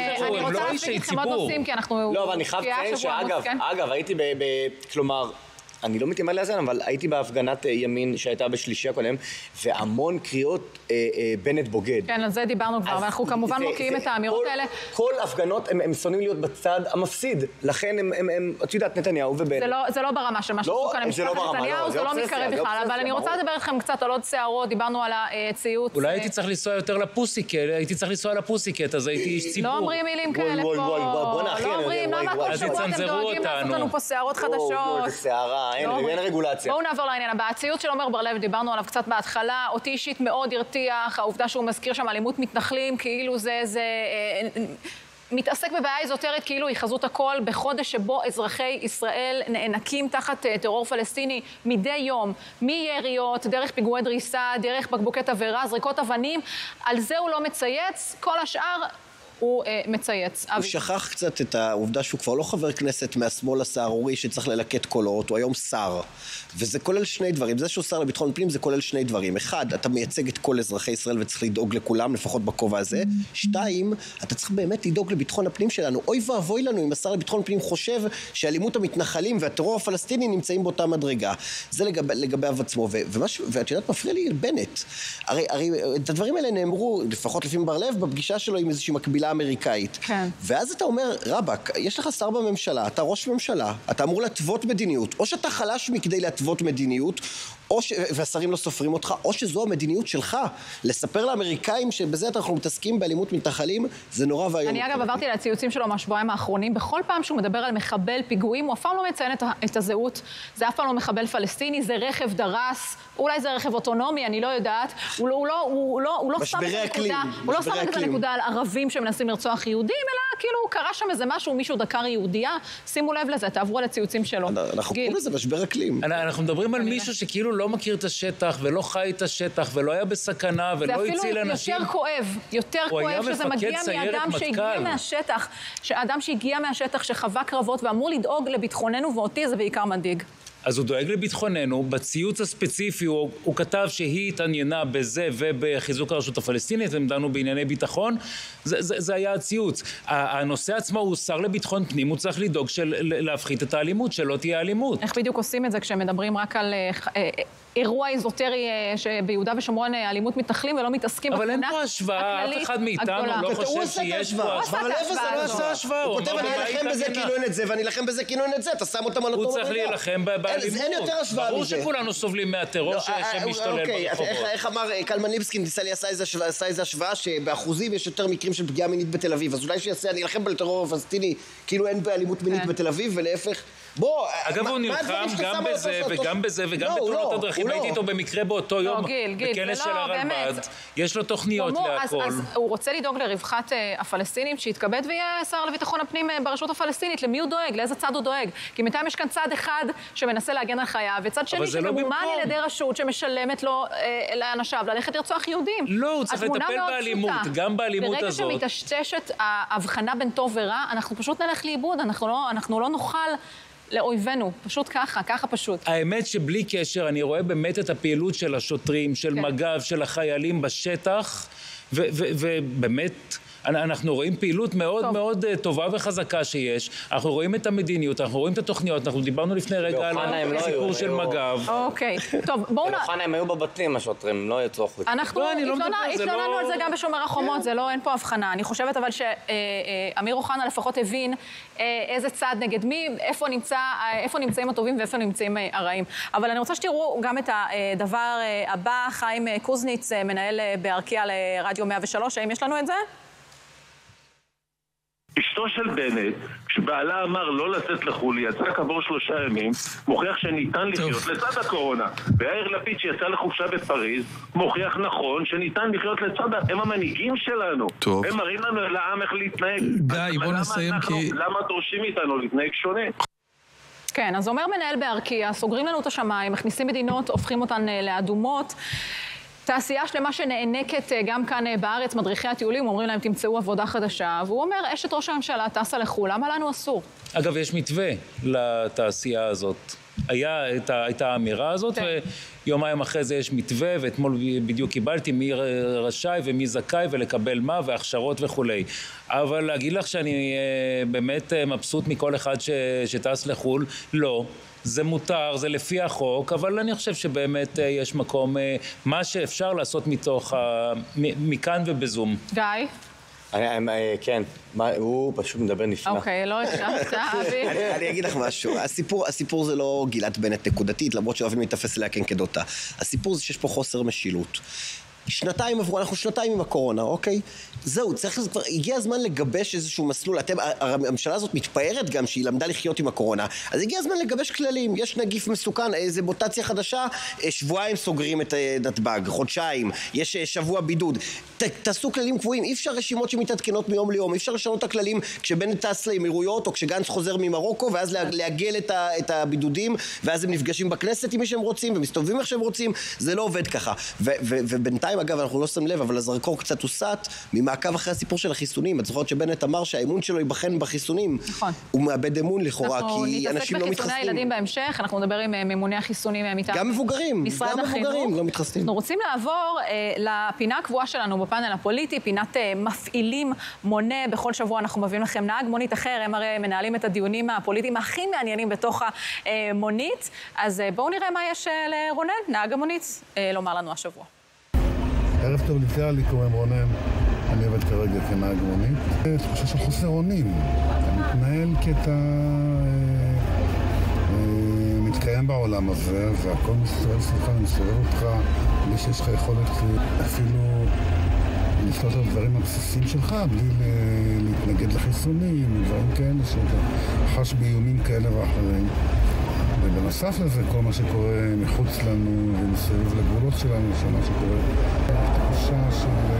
S1: לכם עוד נושאים, כי אנחנו...
S2: לא, אבל אני חייב לציין שאגב, אגב, הייתי ב... כלומר... אני לא מתיימר לאזן, אבל הייתי בהפגנת ימין שהייתה בשלישי הקודם, והמון קריאות אה, אה, בנט בוגד.
S1: כן, על זה דיברנו כבר, ואנחנו כמובן מוקיעים את האמירות האלה.
S2: כל הפגנות הם, הם שונאים להיות בצד המפסיד, לכן הם, הם, הם, את יודעת, נתניהו ובנט.
S1: זה לא, זה לא ברמה של מה שעשו כאן למשפחת נתניהו, זה לא מתקרב בכלל, אבל אני רוצה לדבר איתכם קצת על עוד שערות, דיברנו על הציוץ.
S3: אולי הייתי צריך לנסוע יותר לפוסיקט, הייתי צריך לנסוע לפוסיקט, אז הייתי איש ציבור.
S1: לא אומרים מילים כאלה פה, לא אומרים, למה כל שבוע אתם דואגים לעשות לנו פה שערות חדשות?
S2: אין רגולציה.
S1: בואו נעבור לעניין הבא. הציוץ של עומר בר-לב, דיברנו עליו קצת בהתחלה, אותי אישית מאוד הרתיח, העובדה שהוא מזכיר שם אלימות מתנחלים, כאילו זה, זה, מתעסק בבעיה איזוטרית, כאילו היא חזות הכל, בחודש שבו אזרחי ישראל נאנקים תחת טרור פלסטיני מדי יום, מיריות, דרך פיגועי דריסה, דרך בקבוקי תבערה, זריקות אבנים, על זה הוא לא מצייץ, כל השאר הוא מצייץ.
S4: הוא שכח קצת את העובדה שהוא כבר לא חבר כנסת מהשמאל הסערורי שצריך ללקט קולות, הוא היום שר. וזה כולל שני דברים. זה שהוא שר לביטחון פנים זה כולל שני דברים. אחד, אתה מייצג את כל אזרחי ישראל וצריך לדאוג לכולם, לפחות בכובע הזה. שתיים, אתה צריך באמת לדאוג לביטחון הפנים שלנו. אוי ואבוי לנו אם השר לביטחון פנים חושב שאלימות המתנחלים והטרור הפלסטיני נמצאים באותה מדרגה. זה לגבי, לגבי עצמו. ואת יודעת, מפריע לי בנט. הרי, הרי את הדברים האלה נאמרו, לפחות לפעמים בר לב, בפגישה שלו עם איזושהי מקבילה אמריקאית.
S1: כן.
S4: ואז אתה אומר, רבק, יש לך שר בממשלה, אתה ראש ממשלה, אתה אמור להתוות מדיניות, או שאתה חלש מכדי להתוות מדיניות, או ש... והשרים לא סופרים אותך, או שזו המדיניות שלך. לספר לאמריקאים שבזה אנחנו מתעסקים באלימות מתנחלים, זה נורא והיום.
S1: אני אגב עברתי לציוצים שלו מהשבועיים האחרונים, בכל פעם שהוא מדבר על מחבל פיגועים, הוא אף פעם לא מציין את, את הזהות, זה אף פעם לא מחבל פלסטיני, זה רכב דרס, אולי זה רכב אוטונומי, אני לא יודעת, הוא לא, הוא לא, הוא לא, הוא לא שם את הנקודה, הוא לא שם את הנקודה על ערבים שמנסים לרצוח יהודים, אלא כאילו קרה שם איזה משהו, מישהו דקר יהודייה, שימו לב לזה, תעברו על הציוצים שלו.
S4: אנחנו קוראים לזה משבר אקלים.
S3: אנחנו מדברים על מישהו שכאילו לא מכיר את השטח, ולא חי את השטח, ולא היה בסכנה, ולא הציל אנשים.
S1: זה אפילו יותר כואב, יותר כואב שזה מגיע מאדם שהגיע מהשטח, שאדם שהגיע מהשטח, שחווה קרבות ואמור לדאוג לביטחוננו, ואותי זה בעיקר מדאיג.
S3: אז הוא דואג לביטחוננו, בציוץ הספציפי הוא, הוא כתב שהיא התעניינה בזה ובחיזוק הרשות הפלסטינית, הם דנו בענייני ביטחון, זה, זה, זה היה הציוץ. הנושא עצמו הוא שר לביטחון פנים, הוא צריך לדאוג של, להפחית את האלימות, שלא תהיה אלימות.
S1: איך בדיוק עושים את זה כשמדברים רק על אירוע איזוטרי שביהודה ושומרון אלימות מתנחלים ולא מתעסקים
S3: אבל אין פה השוואה, אף אחד מאיתנו לא חושב שיש פה השוואה.
S4: הוא עושה השוואה. הוא כותב, אני אלחם בזה כאילו אין את זה, ואני אלחם בזה כאילו אין את זה, אתה שם אותם על אותו
S3: הוא צריך להילחם באלימות.
S4: אין יותר השוואה
S3: ברור
S4: מזה.
S3: שכולנו סובלים מהטרור שמשתולל ברחובות.
S4: איך אמר קלמן ליבסקין, ניסה לי עשה איזו השוואה שבאחוזים יש יותר מקרים של פגיעה מינית בתל אביב, אז אולי שיעשה, אני אלחם בטרור הפלסטיני, כאילו אין באלימות מינית בתל אביב, ולהפך. בוא,
S3: אגב, הוא נלחם גם בזה וגם בזה וגם בתאונות הדרכים. הייתי איתו במקרה באותו יום בכנס של הרלב"ד. יש לו תוכניות להכל.
S1: אז הוא רוצה לדאוג לרווחת הפלסטינים, שיתכבד ויהיה שר לביטחון הפנים ברשות הפלסטינית. למי הוא דואג? לאיזה צד הוא דואג? כי מתי יש כאן צד אחד שמנסה להגן על חייו, וצד שני שממומן על ידי רשות שמשלמת לו לאנשיו ללכת לרצוח יהודים.
S3: לא, הוא צריך לטפל באלימות, גם באלימות הזאת.
S1: ברגע שמתשתשת ההבחנה בין טוב ורע, אנחנו פשוט נלך לאיבוד, אנחנו לא נוכל לאויבינו, פשוט ככה, ככה פשוט.
S3: האמת שבלי קשר, אני רואה באמת את הפעילות של השוטרים, של כן. מג"ב, של החיילים בשטח, ובאמת אנחנו רואים פעילות מאוד טוב. מאוד טובה וחזקה שיש. אנחנו רואים את המדיניות, אנחנו רואים את התוכניות, אנחנו דיברנו לפני רגע על הסיפור של מג"ב.
S1: אוקיי, טוב, בואו נ...
S2: באוחנה הם היו בבתים, השוטרים, הם לא יצרוכו.
S1: אנחנו התלוננו על זה גם בשומר החומות, זה לא, אין פה הבחנה. אני חושבת אבל שאמיר אוחנה לפחות הבין איזה צד נגד מי, איפה נמצאים הטובים ואיפה נמצאים הרעים. אבל אני רוצה שתראו גם את הדבר הבא, חיים קוזניץ, מנהל בארקיע לרדיו מאה ושלוש, האם יש לנו את זה?
S9: אשתו של בנט, כשבעלה אמר לא לצאת לחו"ל, יצא כעבור שלושה ימים, מוכיח שניתן לחיות לצד הקורונה. ויאיר לפיד שיצא לחופשה בפריז, מוכיח נכון שניתן לחיות לצד, הם המנהיגים שלנו. טוב. הם מראים לנו לעם איך להתנהג.
S10: די, בוא נסיים
S9: אנחנו,
S10: כי...
S9: למה דורשים איתנו להתנהג שונה?
S1: כן, אז אומר מנהל בארקיע, סוגרים לנו את השמיים, מכניסים מדינות, הופכים אותן לאדומות. תעשייה שלמה שנענקת גם כאן בארץ, מדריכי הטיולים, אומרים להם תמצאו עבודה חדשה, והוא אומר, אשת ראש הממשלה טסה לחו"ל, למה לנו אסור?
S3: אגב, יש מתווה לתעשייה הזאת. היה, הייתה האמירה הזאת, ויומיים אחרי זה יש מתווה, ואתמול בדיוק קיבלתי מי רשאי ומי זכאי ולקבל מה, והכשרות וכולי. אבל להגיד לך שאני באמת מבסוט מכל אחד שטס לחו"ל, לא. זה מותר, זה לפי החוק, אבל אני חושב שבאמת יש מקום, מה שאפשר לעשות מתוך, מכאן ובזום.
S1: גיא?
S2: כן, הוא פשוט מדבר נפלא.
S1: אוקיי, לא הקשבת, אבי.
S4: אני אגיד לך משהו, הסיפור זה לא גילת בנט נקודתית, למרות שאוהבים להתאפס אליה כנקדותה. הסיפור זה שיש פה חוסר משילות. שנתיים עברו, אנחנו שנתיים עם הקורונה, אוקיי? זהו, צריך, כבר הגיע הזמן לגבש איזשהו מסלול. אתם, הממשלה הזאת מתפארת גם שהיא למדה לחיות עם הקורונה. אז הגיע הזמן לגבש כללים. יש נגיף מסוכן, איזו מוטציה חדשה, שבועיים סוגרים את נתב"ג, חודשיים, יש שבוע בידוד. ת, תעשו כללים קבועים, אי אפשר רשימות שמתעדכנות מיום ליום, אי אפשר לשנות את הכללים כשבנט טס לאמירויות או כשגנץ חוזר ממרוקו, ואז לעגל את, ה, את הבידודים, ואז הם נפגשים בכנסת עם מי שהם רוצים, ומסתובבים איך שהם רוצים. זה לא עובד ככה. ו, ו, ובינתיים בינתיים, אגב, אנחנו לא שם לב, אבל הזרקור קצת הוסט ממעקב אחרי הסיפור של החיסונים. את זוכרת שבנט אמר שהאימון שלו ייבחן בחיסונים.
S1: נכון.
S4: הוא מאבד אמון לכאורה, כי אנשים לא מתחסנים.
S1: אנחנו נתעסק בחיסוני הילדים בהמשך, אנחנו נדבר עם ממוני החיסונים מטעם
S4: גם מבוגרים, גם מבוגרים לא מתחסנים.
S1: אנחנו רוצים לעבור אה, לפינה הקבועה שלנו בפאנל הפוליטי, פינת אה, מפעילים מונה. בכל שבוע אנחנו מביאים לכם נהג מונית אחר, הם הרי מנהלים את הדיונים הפוליטיים הכי מעניינים בתוך המונית. אז אה, בואו נראה מה יש אה, לרונן, נהג המונית, אה, לומר לנו השבוע.
S10: ערב טוב לישראל, לי קוראים רונן, אני עובד כרגע כנהג מונית. יש תחושה של חוסר אונים, אתה מתנהל כתה... מתקיים בעולם הזה, והכל מסתובב סליחה, מסתובב אותך, בלי שיש לך יכולת אפילו לשלוט על דברים הבסיסיים שלך, בלי להתנגד לחיסונים, דברים כאלה שאתה חש באיומים כאלה ואחרים. ובנוסף לזה, כל מה שקורה מחוץ לנו ומסביב לגבולות שלנו, שמה שקורה, התחושה של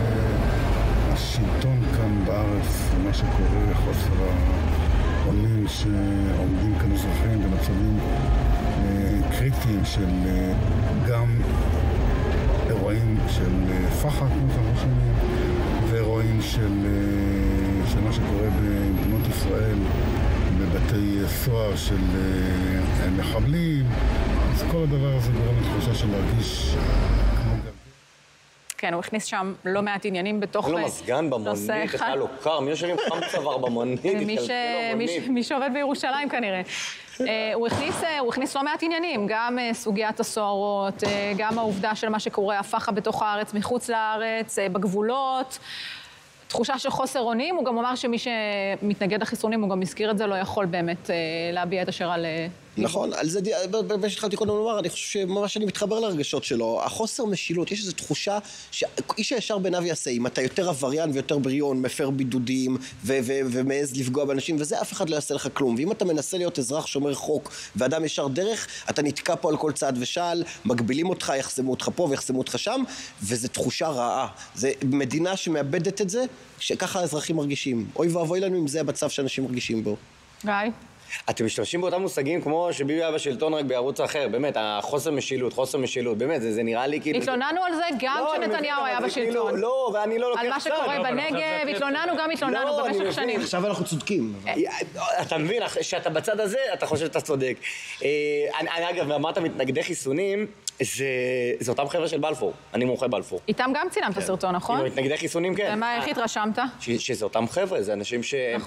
S10: השלטון כאן בארץ, ומה שקורה, חוסר העולים שעומדים כאן אזרחים במצבים קריטיים של גם אירועים של פחד, כמו שאנחנו שומעים, ואירועים של, של מה שקורה במדינות ישראל, בבתי סוהר של מחבלים. אז כל הדבר הזה גורם לתחושה של להרגיש כמו גרגר.
S1: כן, הוא הכניס שם לא מעט עניינים בתוך...
S2: אין לו מזגן במונית, בכלל לא קר, מי יושב עם חם צוואר במונית?
S1: מי שעובד בירושלים כנראה. הוא הכניס לא מעט עניינים, גם סוגיית הסוהרות, גם העובדה של מה שקורה, הפח"ע בתוך הארץ, מחוץ לארץ, בגבולות, תחושה של חוסר אונים. הוא גם אמר שמי שמתנגד לחיסונים, הוא גם הזכיר את זה, לא יכול באמת להביע את אשר על...
S4: נכון, על זה, בשתחלתי קודם לומר, אני חושב שממש אני מתחבר לרגשות שלו. החוסר משילות, יש איזו תחושה שאיש הישר בעיניו יעשה, אם אתה יותר עבריין ויותר בריון, מפר בידודים ומעז לפגוע באנשים, וזה אף אחד לא יעשה לך כלום. ואם אתה מנסה להיות אזרח שומר חוק ואדם ישר דרך, אתה נתקע פה על כל צעד ושעל, מגבילים אותך, יחסמו אותך פה ויחסמו אותך שם, וזו תחושה רעה. זה מדינה שמאבדת את זה, שככה האזרחים מרגישים. אוי ואבוי לנו אם זה המצב שאנשים מרגישים בו.
S1: גיא?
S2: אתם משתמשים באותם מושגים כמו שביבי היה בשלטון רק בערוץ אחר, באמת, החוסר משילות, חוסר משילות, באמת, זה, זה נראה לי כאילו...
S1: התלוננו על זה גם כשנתניהו היה בשלטון.
S2: לא, ואני לא לוקח...
S1: על מה שקורה בנגב, התלוננו גם התלוננו במשך שנים.
S4: עכשיו אנחנו צודקים.
S2: אתה מבין, שאתה בצד הזה, אתה חושב שאתה צודק. אני אגב, ואמרת מתנגדי חיסונים, זה אותם חבר'ה של בלפור, אני מומחה בלפור.
S1: איתם גם צילמת הסרטון, נכון?
S2: מתנגדי חיסונים, כן.
S1: ומה, איך התרשמת?
S2: שזה אותם חבר'ה, זה אנשים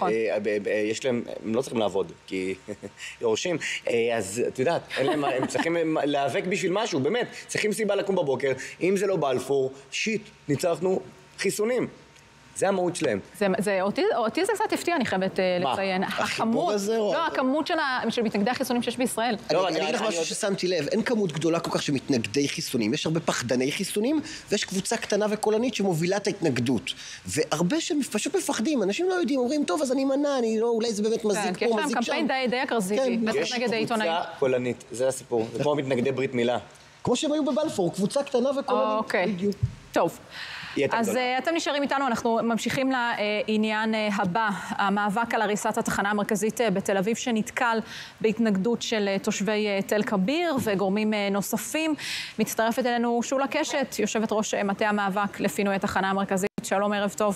S2: שיש להם, הם לא צריכים לעבוד, כי יורשים, אז את יודעת, הם צריכים להיאבק בשביל משהו, באמת, צריכים סיבה לקום בבוקר, אם זה לא בלפור, שיט, ניצחנו חיסונים. זה המהות שלהם.
S1: אותי זה קצת הפתיע, אני חייבת לציין.
S4: מה? החיבור הזה?
S1: לא, הכמות של מתנגדי החיסונים שיש בישראל.
S4: אני אגיד לך משהו ששמתי לב, אין כמות גדולה כל כך של מתנגדי חיסונים. יש הרבה פחדני חיסונים, ויש קבוצה קטנה וקולנית שמובילה את ההתנגדות. והרבה שפשוט מפחדים, אנשים לא יודעים, אומרים, טוב, אז אני אמנע, אולי זה באמת מזיק פה, מזיק שם.
S1: יש להם קמפיין די אגרסיבי, בטח נגד העיתונאים.
S2: יש קבוצה קולנית, זה הסיפור. זה כמו מתנגדי ברית מילה.
S4: כמו שהם היו בבלפור, קבוצה קטנה וקולנית.
S1: אוקיי. טוב. אז אתם נשארים איתנו, אנחנו ממשיכים לעניין הבא, המאבק על הריסת התחנה המרכזית בתל אביב, שנתקל בהתנגדות של תושבי תל כביר וגורמים נוספים. מצטרפת אלינו שולה קשת, יושבת ראש מטה המאבק לפינוי התחנה המרכזית. שלום, ערב טוב.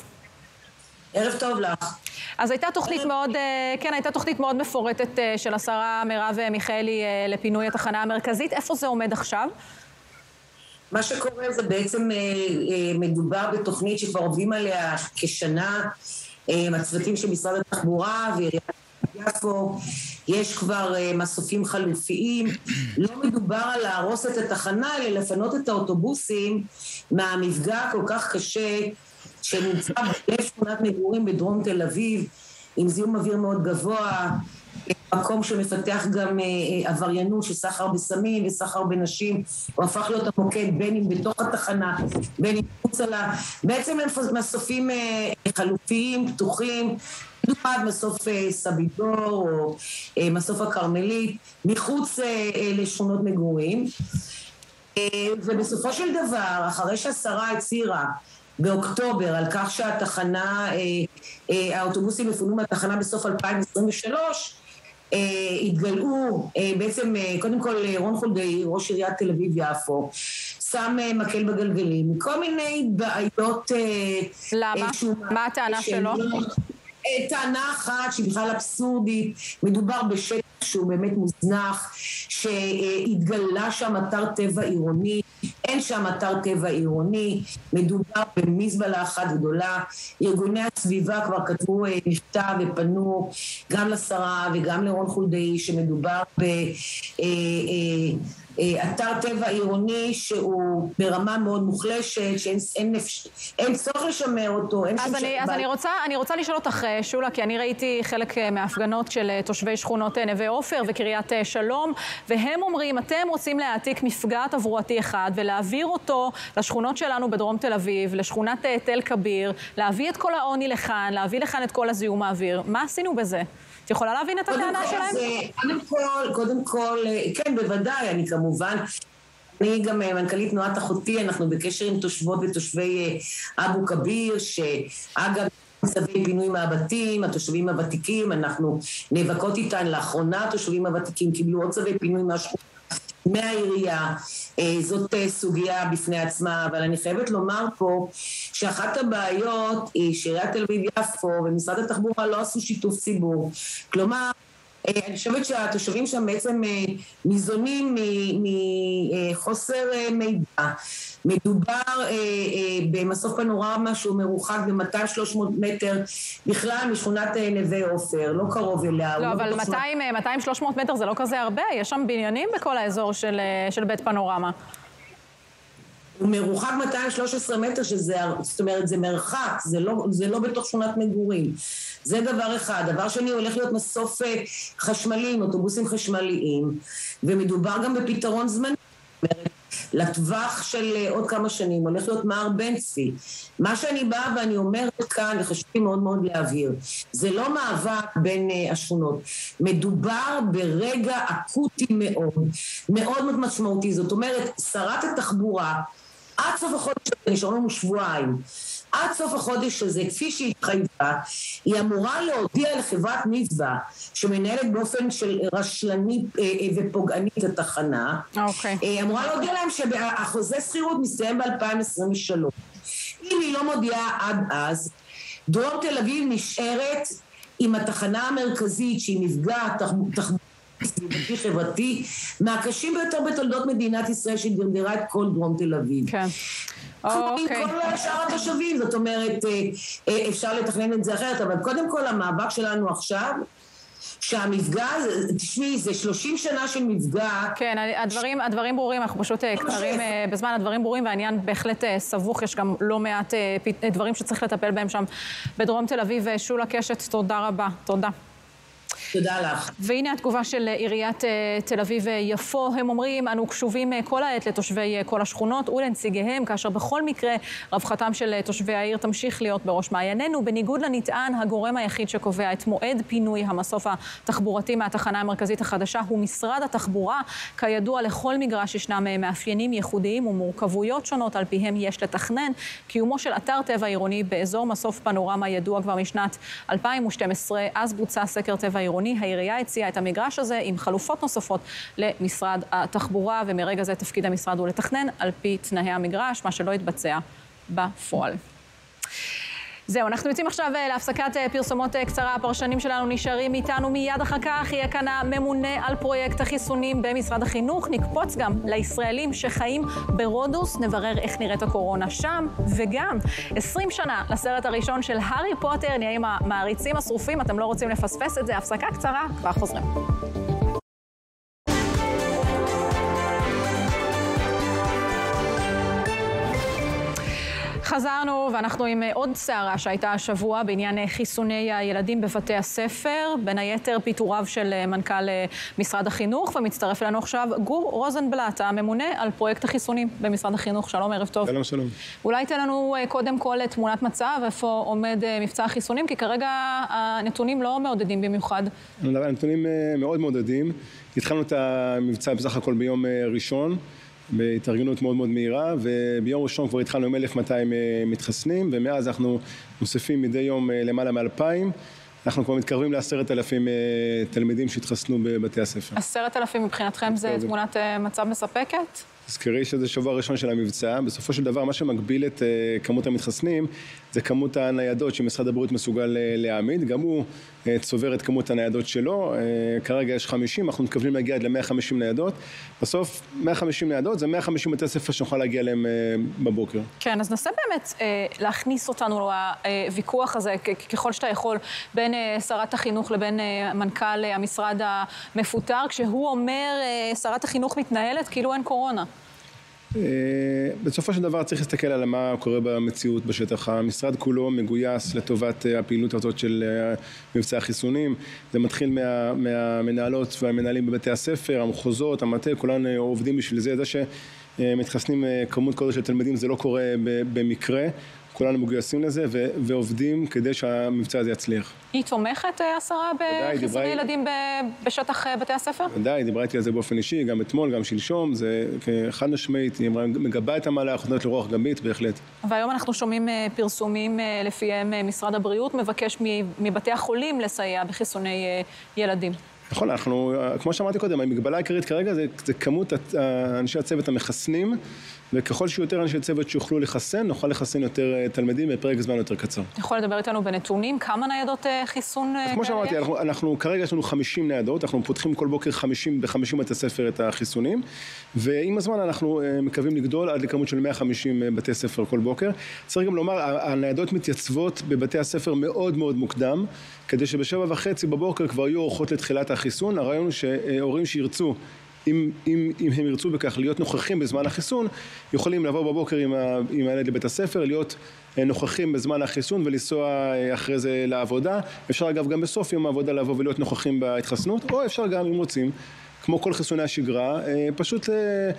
S11: ערב טוב לך.
S1: אז הייתה תוכנית מאוד, כן, הייתה תוכנית מאוד מפורטת של השרה מרב מיכאלי לפינוי התחנה המרכזית. איפה זה עומד עכשיו?
S11: מה שקורה זה בעצם מדובר בתוכנית שכבר עובדים עליה כשנה, הצוותים של משרד התחבורה ועיריית יפו, יש כבר מסופים חלופיים, לא מדובר על להרוס את התחנה, אלא לפנות את האוטובוסים מהמפגע כל כך קשה שנמצא בלב שכונת מגורים בדרום תל אביב, עם זיהום אוויר מאוד גבוה, מקום שמפתח גם עבריינות של סחר בסמים וסחר בנשים, הוא הפך להיות המוקד בין אם בתוך התחנה, בין אם חוץ עלה, בעצם הם מסופים חלופיים, פתוחים, דוגמת מסוף סבידור או מסוף הכרמלית, מחוץ לשכונות מגורים, ובסופו של דבר, אחרי שהשרה הצהירה באוקטובר על כך שהתחנה, האוטובוסים יפונו מהתחנה בסוף אלפיים עשרים ושלוש, התגלעו, בעצם קודם כל רון חולדאי, ראש עיריית תל אביב יפו, שם מקל בגלגלים, מכל מיני בעיות...
S1: למה? מה הטענה שלו?
S11: טענה אחת שהיא בכלל אבסורדית, מדובר בשטח שהוא באמת מוזנח, שהתגלה שם אתר טבע עירוני, אין שם אתר טבע עירוני, מדובר במזבלה אחת גדולה, ארגוני הסביבה כבר כתבו מכתב ופנו גם לשרה וגם לרון חולדאי שמדובר ב... אתר טבע עירוני שהוא ברמה מאוד מוחלשת, שאין אין, אין צורך לשמר אותו. אין
S1: אז, אני,
S11: ש...
S1: אז אני, רוצה, אני רוצה לשאול אותך, שולה, כי אני ראיתי חלק מההפגנות של תושבי שכונות נווה עופר וקריית שלום, והם אומרים, אתם רוצים להעתיק מפגע תברואתי אחד ולהעביר אותו לשכונות שלנו בדרום תל אביב, לשכונת תל כביר, להביא את כל העוני לכאן, להביא לכאן את כל הזיהום האוויר. מה עשינו בזה? את יכולה להבין את הטענה שלהם?
S11: קודם כל, קודם כל, כן, בוודאי, אני כמובן, אני גם מנכ"לית תנועת אחותי, אנחנו בקשר עם תושבות ותושבי אבו כביר, שאגב, צווי פינוי מהבתים, התושבים הוותיקים, אנחנו נאבקות איתן, לאחרונה התושבים הוותיקים קיבלו עוד צווי פינוי מהשכונה, מהעירייה, זאת סוגיה בפני עצמה, אבל אני חייבת לומר פה שאחת הבעיות היא שעיריית תל אביב יפו ומשרד התחבורה לא עשו שיתוף ציבור. כלומר, אני חושבת שהתושבים שם בעצם ניזונים מחוסר מידע. מדובר במסוף פנורמה שהוא מרוחק ב-מאתיים שלוש מאות מטר בכלל משכונת נווה עופר, לא קרוב אליה.
S1: לא, אבל מאתיים שלוש מאות מטר זה לא כזה הרבה, יש שם בניינים בכל האזור של, של בית פנורמה.
S11: הוא מרוחק מאתיים ושלוש עשרה מטר, שזה, זאת אומרת, זה מרחק, זה לא, זה לא בתוך שכונת מגורים. זה דבר אחד. דבר שני, הולך להיות מסוף חשמליים, אוטובוסים חשמליים, ומדובר גם בפתרון זמני. לטווח של עוד כמה שנים, הולך להיות מער בן צבי. מה שאני באה ואני אומרת כאן, וחשוב לי מאוד מאוד להבהיר, זה לא מאבק בין uh, השכונות. מדובר ברגע אקוטי מאוד, מאוד מאוד משמעותי. זאת אומרת, שרת התחבורה, עד סוף החודש הזה, נשאר לנו שבועיים, עד סוף החודש הזה, כפי שהיא התחייבה, היא אמורה להודיע לחברת נצבא, שמנהלת באופן של רשלני ופוגעני את התחנה,
S1: okay.
S11: היא אמורה להודיע להם שהחוזה שכירות מסתיים ב-אלפיים עשרים ושלוש. אם היא לא מודיעה עד אז, דרום תל אביב נשארת עם התחנה המרכזית, שהיא מפגע תחבורה סביבתי חברתי, מהקשים ביותר בתולדות מדינת ישראל, שדרדרה את כל דרום תל אביב.
S1: כן.
S11: עם כל שאר התושבים, זאת אומרת, אפשר לתכנן את זה אחרת, אבל קודם כל המאבק שלנו עכשיו, שהמפגע, תשמעי, זה שלושים שנה של מפגע.
S1: כן, הדברים, הדברים ברורים, אנחנו פשוט קצרים בזמן, הדברים ברורים, והעניין בהחלט סבוך, יש גם לא מעט דברים שצריך לטפל בהם שם בדרום תל אביב. שולה קשת, תודה רבה, תודה.
S11: תודה לך.
S1: והנה התגובה של עיריית תל אביב יפו. הם אומרים, אנו קשובים כל העת לתושבי כל השכונות ולנציגיהם, כאשר בכל מקרה רווחתם של תושבי העיר תמשיך להיות בראש מעיינינו. בניגוד לנטען, הגורם היחיד שקובע את מועד פינוי המסוף התחבורתי מהתחנה המרכזית החדשה הוא משרד התחבורה. כידוע, לכל מגרש ישנם מאפיינים ייחודיים ומורכבויות שונות, על פיהם יש לתכנן. קיומו של אתר טבע עירוני באזור מסוף פנורמה ידוע כבר משנת אלפיים ושתים עשרה, אז בוצע סקר טבע עירוני. העירייה הציעה את המגרש הזה עם חלופות נוספות למשרד התחבורה, ומרגע זה תפקיד המשרד הוא לתכנן על פי תנאי המגרש, מה שלא יתבצע בפועל. זהו, אנחנו יוצאים עכשיו להפסקת פרסומות קצרה. הפרשנים שלנו נשארים איתנו מיד אחר כך. יהיה כאן הממונה על פרויקט החיסונים במשרד החינוך. נקפוץ גם לישראלים שחיים ברודוס, נברר איך נראית הקורונה שם, וגם עשרים שנה לסרט הראשון של הארי פוטר, נהיה עם המעריצים השרופים. אתם לא רוצים לפספס את זה. הפסקה קצרה, כבר חוזרים. חזרנו, ואנחנו עם עוד סערה שהייתה השבוע בעניין חיסוני הילדים בבתי הספר, בין היתר פיטוריו של מנכ"ל משרד החינוך, ומצטרף אלינו עכשיו גור רוזנבלט, הממונה על פרויקט החיסונים במשרד החינוך. שלום, ערב טוב.
S12: שלום, שלום.
S1: אולי תן לנו קודם כל תמונת מצב, איפה עומד מבצע החיסונים, כי כרגע הנתונים לא מעודדים במיוחד.
S12: הנתונים מאוד מעודדים. התחלנו את המבצע בסך הכל ביום ראשון, בהתארגנות מאוד מאוד מהירה, וביום ראשון כבר התחלנו עם אלף ומאתיים מתחסנים, ומאז אנחנו מוסיפים מדי יום למעלה מאלפיים, אנחנו כבר מתקרבים לעשרת אלפים תלמידים שהתחסנו בבתי הספר.
S1: עשרת אלפים מבחינתכם זה תמונת מצב מספקת?
S12: תזכרי שזה שבוע ראשון של המבצע. בסופו של דבר, מה שמגביל את uh, כמות המתחסנים, זה כמות הניידות שמשרד הבריאות מסוגל uh, להעמיד. גם הוא uh, צובר את כמות הניידות שלו. Uh, כרגע יש חמישים, אנחנו מתכוונים להגיע עד ל-מאה וחמישים ניידות. בסוף, מאה וחמישים ניידות, זה מאה וחמישים בתי ספר שנוכל להגיע אליהם uh, בבוקר.
S1: כן, אז נסה באמת uh, להכניס אותנו לוויכוח הזה, ככל שאתה יכול, בין uh, שרת החינוך לבין uh, מנכ"ל uh, המשרד המפוטר, כשהוא אומר, uh, שרת החינוך מתנהלת כאילו אין קורונה.
S12: בסופו של דבר צריך להסתכל על מה קורה במציאות בשטח. המשרד כולו מגויס לטובת הפעילות הזאת של מבצע החיסונים. זה מתחיל מה, מהמנהלות והמנהלים בבתי הספר, המחוזות, המטה, כולנו עובדים בשביל זה. זה שמתחסנים כמות כזאת של תלמידים זה לא קורה במקרה. כולנו מגויסים לזה ו- ועובדים כדי שהמבצע הזה יצליח.
S1: היא תומכת, השרה, בחיסוני ילדים בשטח בתי הספר?
S12: ודאי, דיברה איתי על זה באופן אישי, גם אתמול, גם שלשום, זה חד משמעית, היא מגבה את המהלך, נותנת לרוח גבית, בהחלט.
S1: והיום אנחנו שומעים פרסומים לפיהם משרד הבריאות מבקש מבתי החולים לסייע בחיסוני ילדים.
S12: נכון, אנחנו, כמו שאמרתי קודם, המגבלה העיקרית כרגע זה, זה כמות אנשי הצוות המחסנים, וככל שיותר אנשי צוות שיוכלו לחסן, נוכל לחסן יותר תלמידים בפרק זמן יותר קצר.
S1: יכול לדבר איתנו בנתונים? כמה ניידות חיסון?
S12: כמו שאמרתי, אנחנו, אנחנו, כרגע יש לנו חמישים ניידות, אנחנו פותחים כל בוקר חמישים, ב-חמישים בתי ספר את החיסונים, ועם הזמן אנחנו מקווים לגדול עד לכמות של מאה וחמישים בתי ספר כל בוקר. צריך גם לומר, הניידות מתייצבות בבתי הספר מאוד מאוד מוקדם, כדי שבשבע וחצי בבוקר כבר יהיו אורחות לתחילת החיסון. הרעיון הוא שהורים שירצו, אם, אם, אם הם ירצו בכך להיות נוכחים בזמן החיסון, יכולים לבוא בבוקר עם, ה, עם הילד לבית הספר, להיות נוכחים בזמן החיסון ולנסוע אחרי זה לעבודה. אפשר אגב גם בסוף יום העבודה לבוא ולהיות נוכחים בהתחסנות, או אפשר גם אם רוצים, כמו כל חיסוני השגרה, פשוט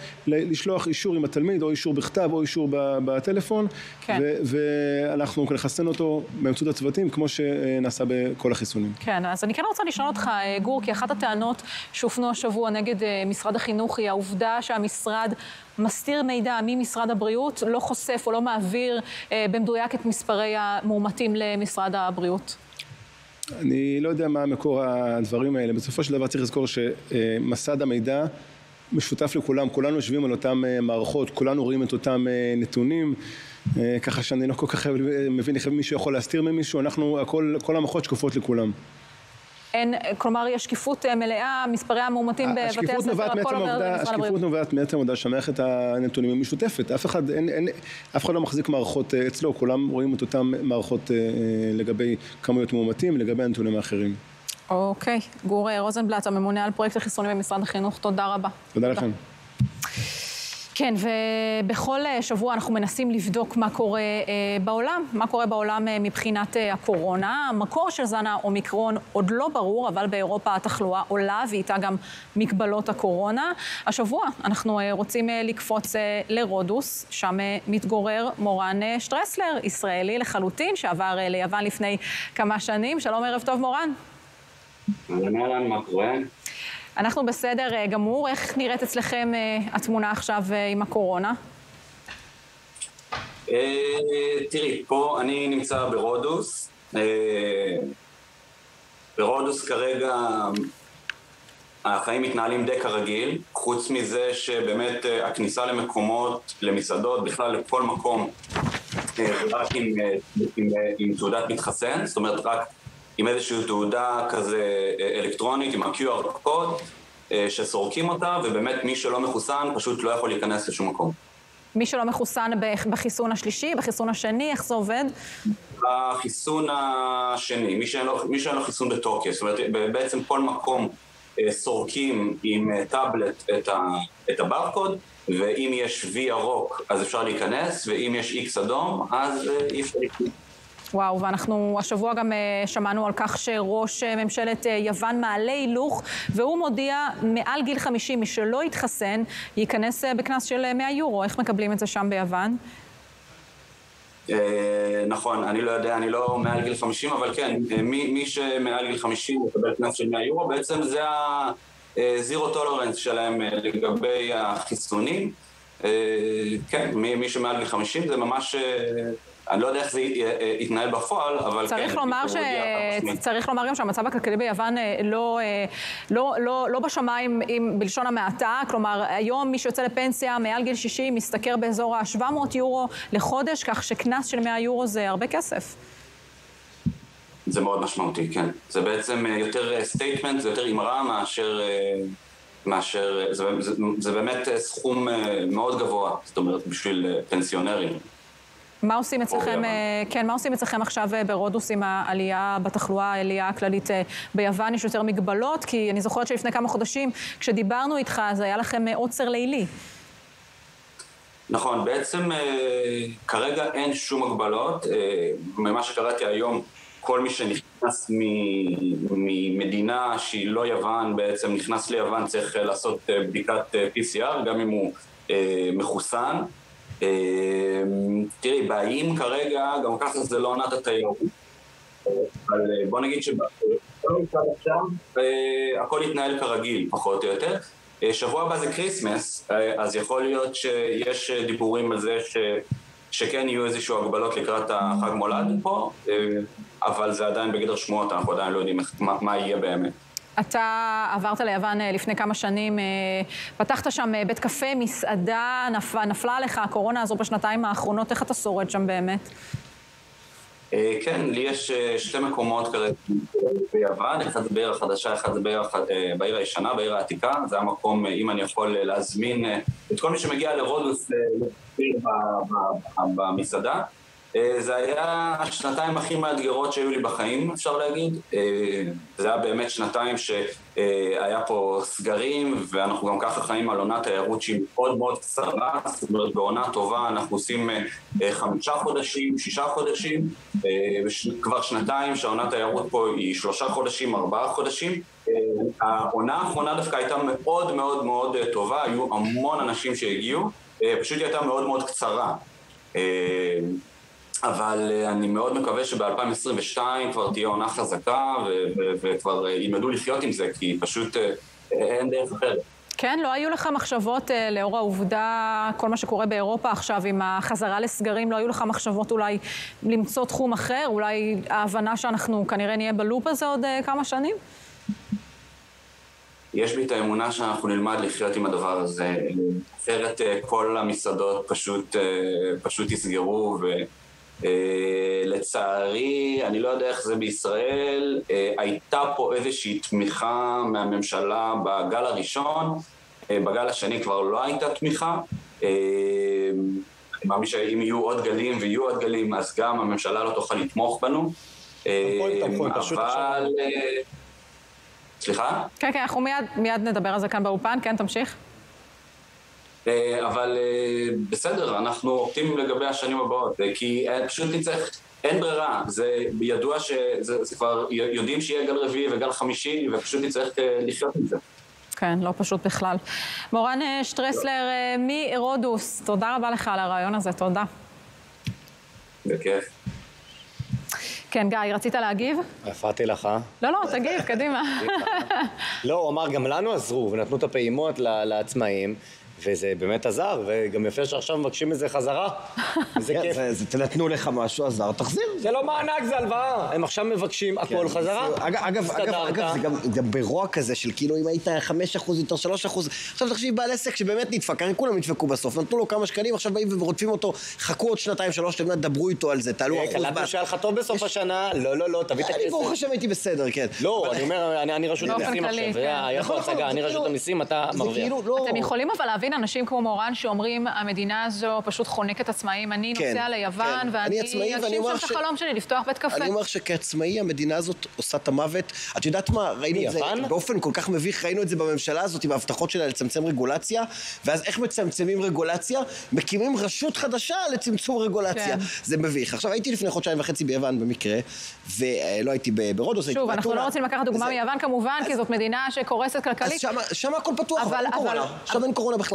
S12: לשלוח אישור עם התלמיד, או אישור בכתב, או אישור בטלפון, כן. ואנחנו נחסן אותו באמצעות הצוותים, כמו שנעשה בכל החיסונים.
S1: כן, אז אני כן רוצה לשאול אותך, גור, כי אחת הטענות שהופנו השבוע נגד משרד החינוך היא העובדה שהמשרד מסתיר מידע ממשרד הבריאות, לא חושף או לא מעביר במדויק את מספרי המאומתים למשרד הבריאות.
S12: אני לא יודע מה המקור הדברים האלה. בסופו של דבר צריך לזכור שמסד המידע משותף לכולם, כולנו יושבים על אותם מערכות, כולנו רואים את אותם נתונים, ככה שאני לא כל כך מבין איך מישהו יכול להסתיר ממישהו, אנחנו, כל, כל המערכות שקופות לכולם.
S1: אין, כלומר, יש שקיפות מלאה, מספרי המאומתים בבתי הספר, הכל עובר למשרד הבריאות.
S12: השקיפות נובעת מעצם העובדה שהמערכת הנתונים היא משותפת. אף אחד, אין, אין, אף אחד לא מחזיק מערכות אצלו, כולם רואים את אותם מערכות לגבי כמויות מאומתים, לגבי הנתונים האחרים.
S1: אוקיי. גור רוזנבלט, הממונה על פרויקט החיסונים במשרד החינוך, תודה רבה.
S12: תודה לכם.
S1: כן, ובכל שבוע אנחנו מנסים לבדוק מה קורה בעולם, מה קורה בעולם מבחינת הקורונה. המקור של זן האומיקרון עוד לא ברור, אבל באירופה התחלואה עולה, ואיתה גם מגבלות הקורונה. השבוע אנחנו רוצים לקפוץ לרודוס, שם מתגורר מורן שטרסלר, ישראלי לחלוטין, שעבר ליוון לפני כמה שנים. שלום, ערב טוב, מורן.
S13: אהלן, אהלן, מה קורה?
S1: אנחנו בסדר גמור. איך נראית אצלכם התמונה עכשיו עם הקורונה?
S13: תראי, פה אני נמצא ברודוס. ברודוס כרגע החיים מתנהלים די כרגיל, חוץ מזה שבאמת הכניסה למקומות, למסעדות, בכלל לכל מקום, רק עם, עם, עם תעודת מתחסן, זאת אומרת רק עם איזושהי תעודה כזה אלקטרונית, עם ה-קיו אר קוד, שסורקים אותה, ובאמת מי שלא מחוסן פשוט לא יכול להיכנס לשום מקום.
S1: מי שלא מחוסן בחיסון השלישי, בחיסון השני, איך זה עובד?
S13: בחיסון השני, מי שאין לו, מי שאין לו חיסון בתוקף, זאת אומרת, בעצם כל מקום סורקים עם טאבלט את, ה, את הברקוד, ואם יש וי ירוק אז אפשר להיכנס, ואם יש איקס אדום אז אי אפשר להיכנס.
S1: וואו, ואנחנו השבוע גם שמענו על כך שראש ממשלת יוון מעלה הילוך, והוא מודיע מעל גיל חמישים, מי שלא יתחסן, ייכנס בקנס של מאה יורו. איך מקבלים את זה שם ביוון?
S13: נכון, אני לא יודע, אני לא מעל גיל חמישים, אבל כן, מי שמעל גיל חמישים יקבל קנס של מאה יורו, בעצם זה הזירו טולרנס שלהם לגבי החיסונים. כן, מי שמעל גיל חמישים זה ממש אני לא יודע איך זה יתנהל בפועל, אבל
S1: צריך
S13: כן.
S1: לומר ש... צריך לומר גם שהמצב הכלכלי ביוון לא, לא, לא, לא בשמיים עם בלשון המעטה, כלומר, היום מי שיוצא לפנסיה מעל גיל שישים מסתכר באזור ה-שבע מאות יורו לחודש, כך שקנס של מאה יורו זה הרבה כסף.
S13: זה מאוד משמעותי, כן. זה בעצם יותר סטייטמנט, זה יותר אמרה מאשר... מאשר... זה, זה, זה באמת סכום מאוד גבוה, זאת אומרת, בשביל פנסיונרים.
S1: מה עושים אצלכם, כן, מה עושים אצלכם עכשיו ברודוס עם העלייה בתחלואה, העלייה הכללית ביוון? יש יותר מגבלות? כי אני זוכרת שלפני כמה חודשים, כשדיברנו איתך, אז היה לכם עוצר לילי.
S13: נכון, בעצם כרגע אין שום הגבלות. ממה שקראתי היום, כל מי שנכנס ממדינה שהיא לא יוון, בעצם נכנס ליוון, צריך לעשות בדיקת פי סי אר, גם אם הוא מחוסן. תראי, באיים כרגע, גם ככה זה לא עונת התיירות. אבל בוא נגיד שהכל יתנהל כרגיל, פחות או יותר. שבוע הבא זה קריסמס, אז יכול להיות שיש דיבורים על זה ש... שכן יהיו איזשהו הגבלות לקראת החג מולד פה, אבל זה עדיין בגדר שמועות, אנחנו עדיין לא יודעים מה, מה יהיה באמת.
S1: אתה עברת ליוון לפני כמה שנים, פתחת שם בית קפה, מסעדה, נפלה, נפלה עליך הקורונה הזו בשנתיים האחרונות, איך אתה שורד שם באמת?
S13: כן, לי יש שתי מקומות כרגע ביוון, אחד זה בעיר החדשה, אחד זה בעיר, בעיר הישנה, בעיר העתיקה, זה המקום, אם אני יכול להזמין את כל מי שמגיע לרודוס במסעדה. זה היה השנתיים הכי מאתגרות שהיו לי בחיים, אפשר להגיד. זה היה באמת שנתיים שהיה פה סגרים, ואנחנו גם ככה חיים על עונת תיירות שהיא מאוד מאוד קצרה, זאת אומרת, בעונה טובה אנחנו עושים חמישה חודשים, שישה חודשים, כבר שנתיים שהעונת תיירות פה היא שלושה חודשים, ארבעה חודשים. העונה האחרונה דווקא הייתה מאוד מאוד מאוד טובה, היו המון אנשים שהגיעו, פשוט היא הייתה מאוד מאוד קצרה. אבל אני מאוד מקווה שב-אלפיים עשרים ושתיים כבר תהיה עונה חזקה וכבר ילמדו לחיות עם זה, כי פשוט אין דרך אחרת.
S1: כן, לא היו לך מחשבות לאור העובדה, כל מה שקורה באירופה עכשיו עם החזרה לסגרים, לא היו לך מחשבות אולי למצוא תחום אחר, אולי ההבנה שאנחנו כנראה נהיה בלופ הזה עוד כמה שנים?
S13: יש בי את האמונה שאנחנו נלמד לחיות עם הדבר הזה, אחרת כל המסעדות פשוט, פשוט יסגרו, ולצערי, אני לא יודע איך זה בישראל, הייתה פה איזושהי תמיכה מהממשלה בגל הראשון, בגל השני כבר לא הייתה תמיכה, אני מאמין שאם יהיו עוד גלים ויהיו עוד גלים, אז גם הממשלה לא תוכל לתמוך בנו, אבל... סליחה?
S1: כן, כן, אנחנו מיד, מיד נדבר על זה כאן באופן, כן, תמשיך.
S13: אבל בסדר, אנחנו אופטימיים לגבי השנים הבאות, כי פשוט נצטרך, אין ברירה, זה ידוע שזה זה כבר, יודעים שיהיה גל רביעי וגל חמישי, ופשוט נצטרך לחיות עם זה.
S1: כן, לא פשוט בכלל. מורן שטרסלר מרודוס, תודה רבה לך על הרעיון הזה, תודה.
S13: בכיף.
S1: כן, גיא, רצית להגיב?
S2: הפרעתי לך, אה?
S1: לא, לא, תגיב, קדימה.
S2: לא, הוא אמר, גם לנו עזרו, ונתנו את הפעימות לעצמאים, וזה באמת עזר, וגם יפה שעכשיו מבקשים איזה חזרה. זה כיף.
S4: תנתנו לך משהו, עזר, תחזיר.
S2: זה לא מענק, זה הלוואה. הם עכשיו מבקשים הכל חזרה.
S4: אגב, אגב, זה גם ברוע כזה של כאילו אם היית חמישה אחוז יותר שלושה אחוז, עכשיו תחשיב בעל עסק שבאמת נדפק, הרי כולם נדפקו בסוף, נתנו לו כמה שקלים, עכשיו באים ורודפים אותו, חכו עוד שנתיים, שלוש, דברו איתו על זה, תעלו אחוז.
S2: קלטנו שהיה לך טוב בסוף השנה, לא, לא, לא, תביא את הכסף.
S4: אני ברוך השם הייתי בסדר, כן.
S2: לא, אני אומר, אני רשות המיסים עכשיו, היה פה הצגה, אני רשות המיסים, אתה מרוויח.
S1: אתם יכולים אבל להבין אנשים כמו מורן שאומרים, המדינה הזו פשוט חונקת עצמאים, אני נוסע ליוון, ואני אגשים שם את החלום שלי, לפתוח בית קפה.
S4: אני אומר שכעצמאי, המדינה הזאת עושה את המוות. את יודעת מה, ראינו את זה באופן כל כך מביך, ראינו את זה בממשלה הזאת, עם ההבטחות שלה לצמצם רגולציה, ואז איך מצמצמים רגולציה? מקימים רשות חדשה לצמצום רגולציה. זה מביך. עכשיו, הייתי לפני חודשיים וחצי ביוון במקרה, ולא הייתי ברודוס.
S1: שוב, אנחנו לא רוצים לקחת דוגמה מיוון כמובן, כי זאת מדינה שקורסת כלכלית.
S4: אז שם הכל פתוח, אין קורונה. שם אין קורונה בכלל.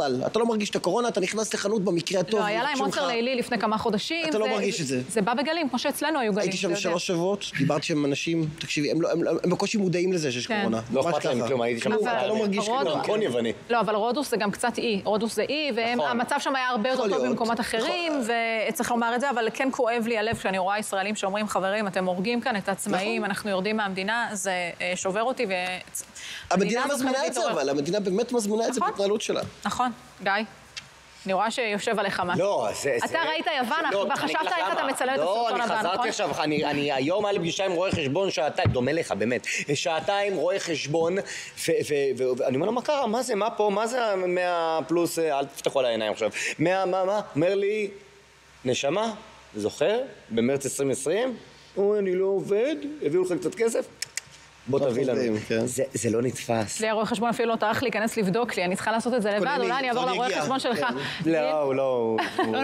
S4: בכלל. אתה לא מרגיש את הקורונה, אתה נכנס לחנות במקרה הטוב.
S1: לא, היה להם עוצר לילי לפני כמה חודשים.
S4: אתה לא מרגיש את זה.
S1: זה בא בגלים, כמו שאצלנו היו גלים.
S4: הייתי שם שלוש שבועות, דיברתי שם עם אנשים, תקשיבי, הם בקושי מודעים לזה שיש קורונה.
S2: לא אכפת להם כלום, הייתי שם.
S4: אתה לא מרגיש
S2: דרכון יווני.
S1: לא, אבל רודוס זה גם קצת אי. רודוס זה אי, והמצב שם היה הרבה יותר טוב במקומות אחרים, וצריך לומר את זה, אבל כן כואב לי הלב כשאני רואה ישראלים שאומרים, חברים, אתם הורגים כאן את העצמאים, אנחנו יורדים מהמדינה, זה שובר אותי.
S4: המדינה מזמינה את זה, אבל המדינה באמת מזמינה את זה בהתנהלות שלה.
S1: נכון, גיא. אני רואה שיושב עליך מה.
S2: לא, זה...
S1: אתה ראית יוון, וחשבת איך אתה מצלם את הסרטון הבא, נכון?
S2: לא, אני חזרתי עכשיו, אני היום היה לי פגישה עם רואה חשבון שעתיים, דומה לך, באמת. שעתיים רואה חשבון, ואני אומר לו, מה קרה? מה זה? מה פה? מה זה מאה פלוס? אל תפתחו על העיניים עכשיו. מאה, מה, מה? אומר לי, נשמה, זוכר? במרץ עשרים עשרים? או, אני לא עובד, הביאו לך קצת כסף? בוא תביא לנו. זה לא נתפס.
S1: לי הרואה חשבון אפילו לא טרח להיכנס לבדוק לי, אני צריכה לעשות את זה לבד, אולי אני אעבור לרואה חשבון שלך.
S2: לא, הוא לא...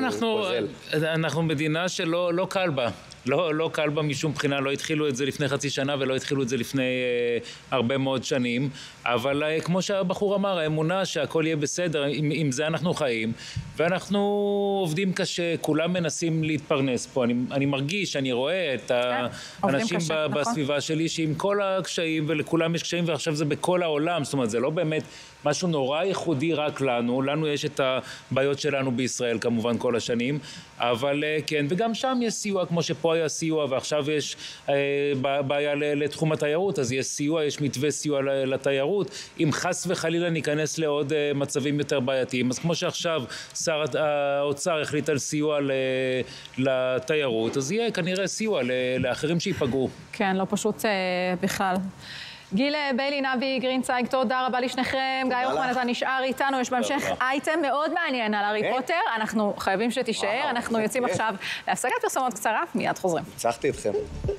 S3: אנחנו מדינה שלא קל בה. לא, לא קל בה משום בחינה, לא התחילו את זה לפני חצי שנה ולא התחילו את זה לפני אה, הרבה מאוד שנים, אבל אה, כמו שהבחור אמר, האמונה שהכל יהיה בסדר, עם, עם זה אנחנו חיים, ואנחנו עובדים קשה, כולם מנסים להתפרנס פה. אני, אני מרגיש, אני רואה את האנשים קשה, ב, נכון. בסביבה שלי, שעם כל הקשיים, ולכולם יש קשיים, ועכשיו זה בכל העולם, זאת אומרת, זה לא באמת משהו נורא ייחודי רק לנו, לנו יש את הבעיות שלנו בישראל כמובן כל השנים, אבל כן, וגם שם יש סיוע, כמו שפה היה סיוע, ועכשיו יש אה, בעיה לתחום התיירות, אז יש סיוע, יש מתווה סיוע לתיירות, אם חס וחלילה ניכנס לעוד אה, מצבים יותר בעייתיים, אז כמו שעכשיו שר האוצר החליט על סיוע לתיירות, אז יהיה כנראה סיוע לאחרים שיפגעו.
S1: כן, לא פשוט אה, בכלל. גיל ביילי, נבי גרינצייג, תודה רבה לשניכם. גיא הוחמן, אתה נשאר איתנו, יש בהמשך אייטם מאוד מעניין על הארי פוטר. אנחנו חייבים שתישאר, אנחנו יוצאים עכשיו להפסקת פרסומות קצרה, מיד חוזרים.
S2: הצלחתי אתכם.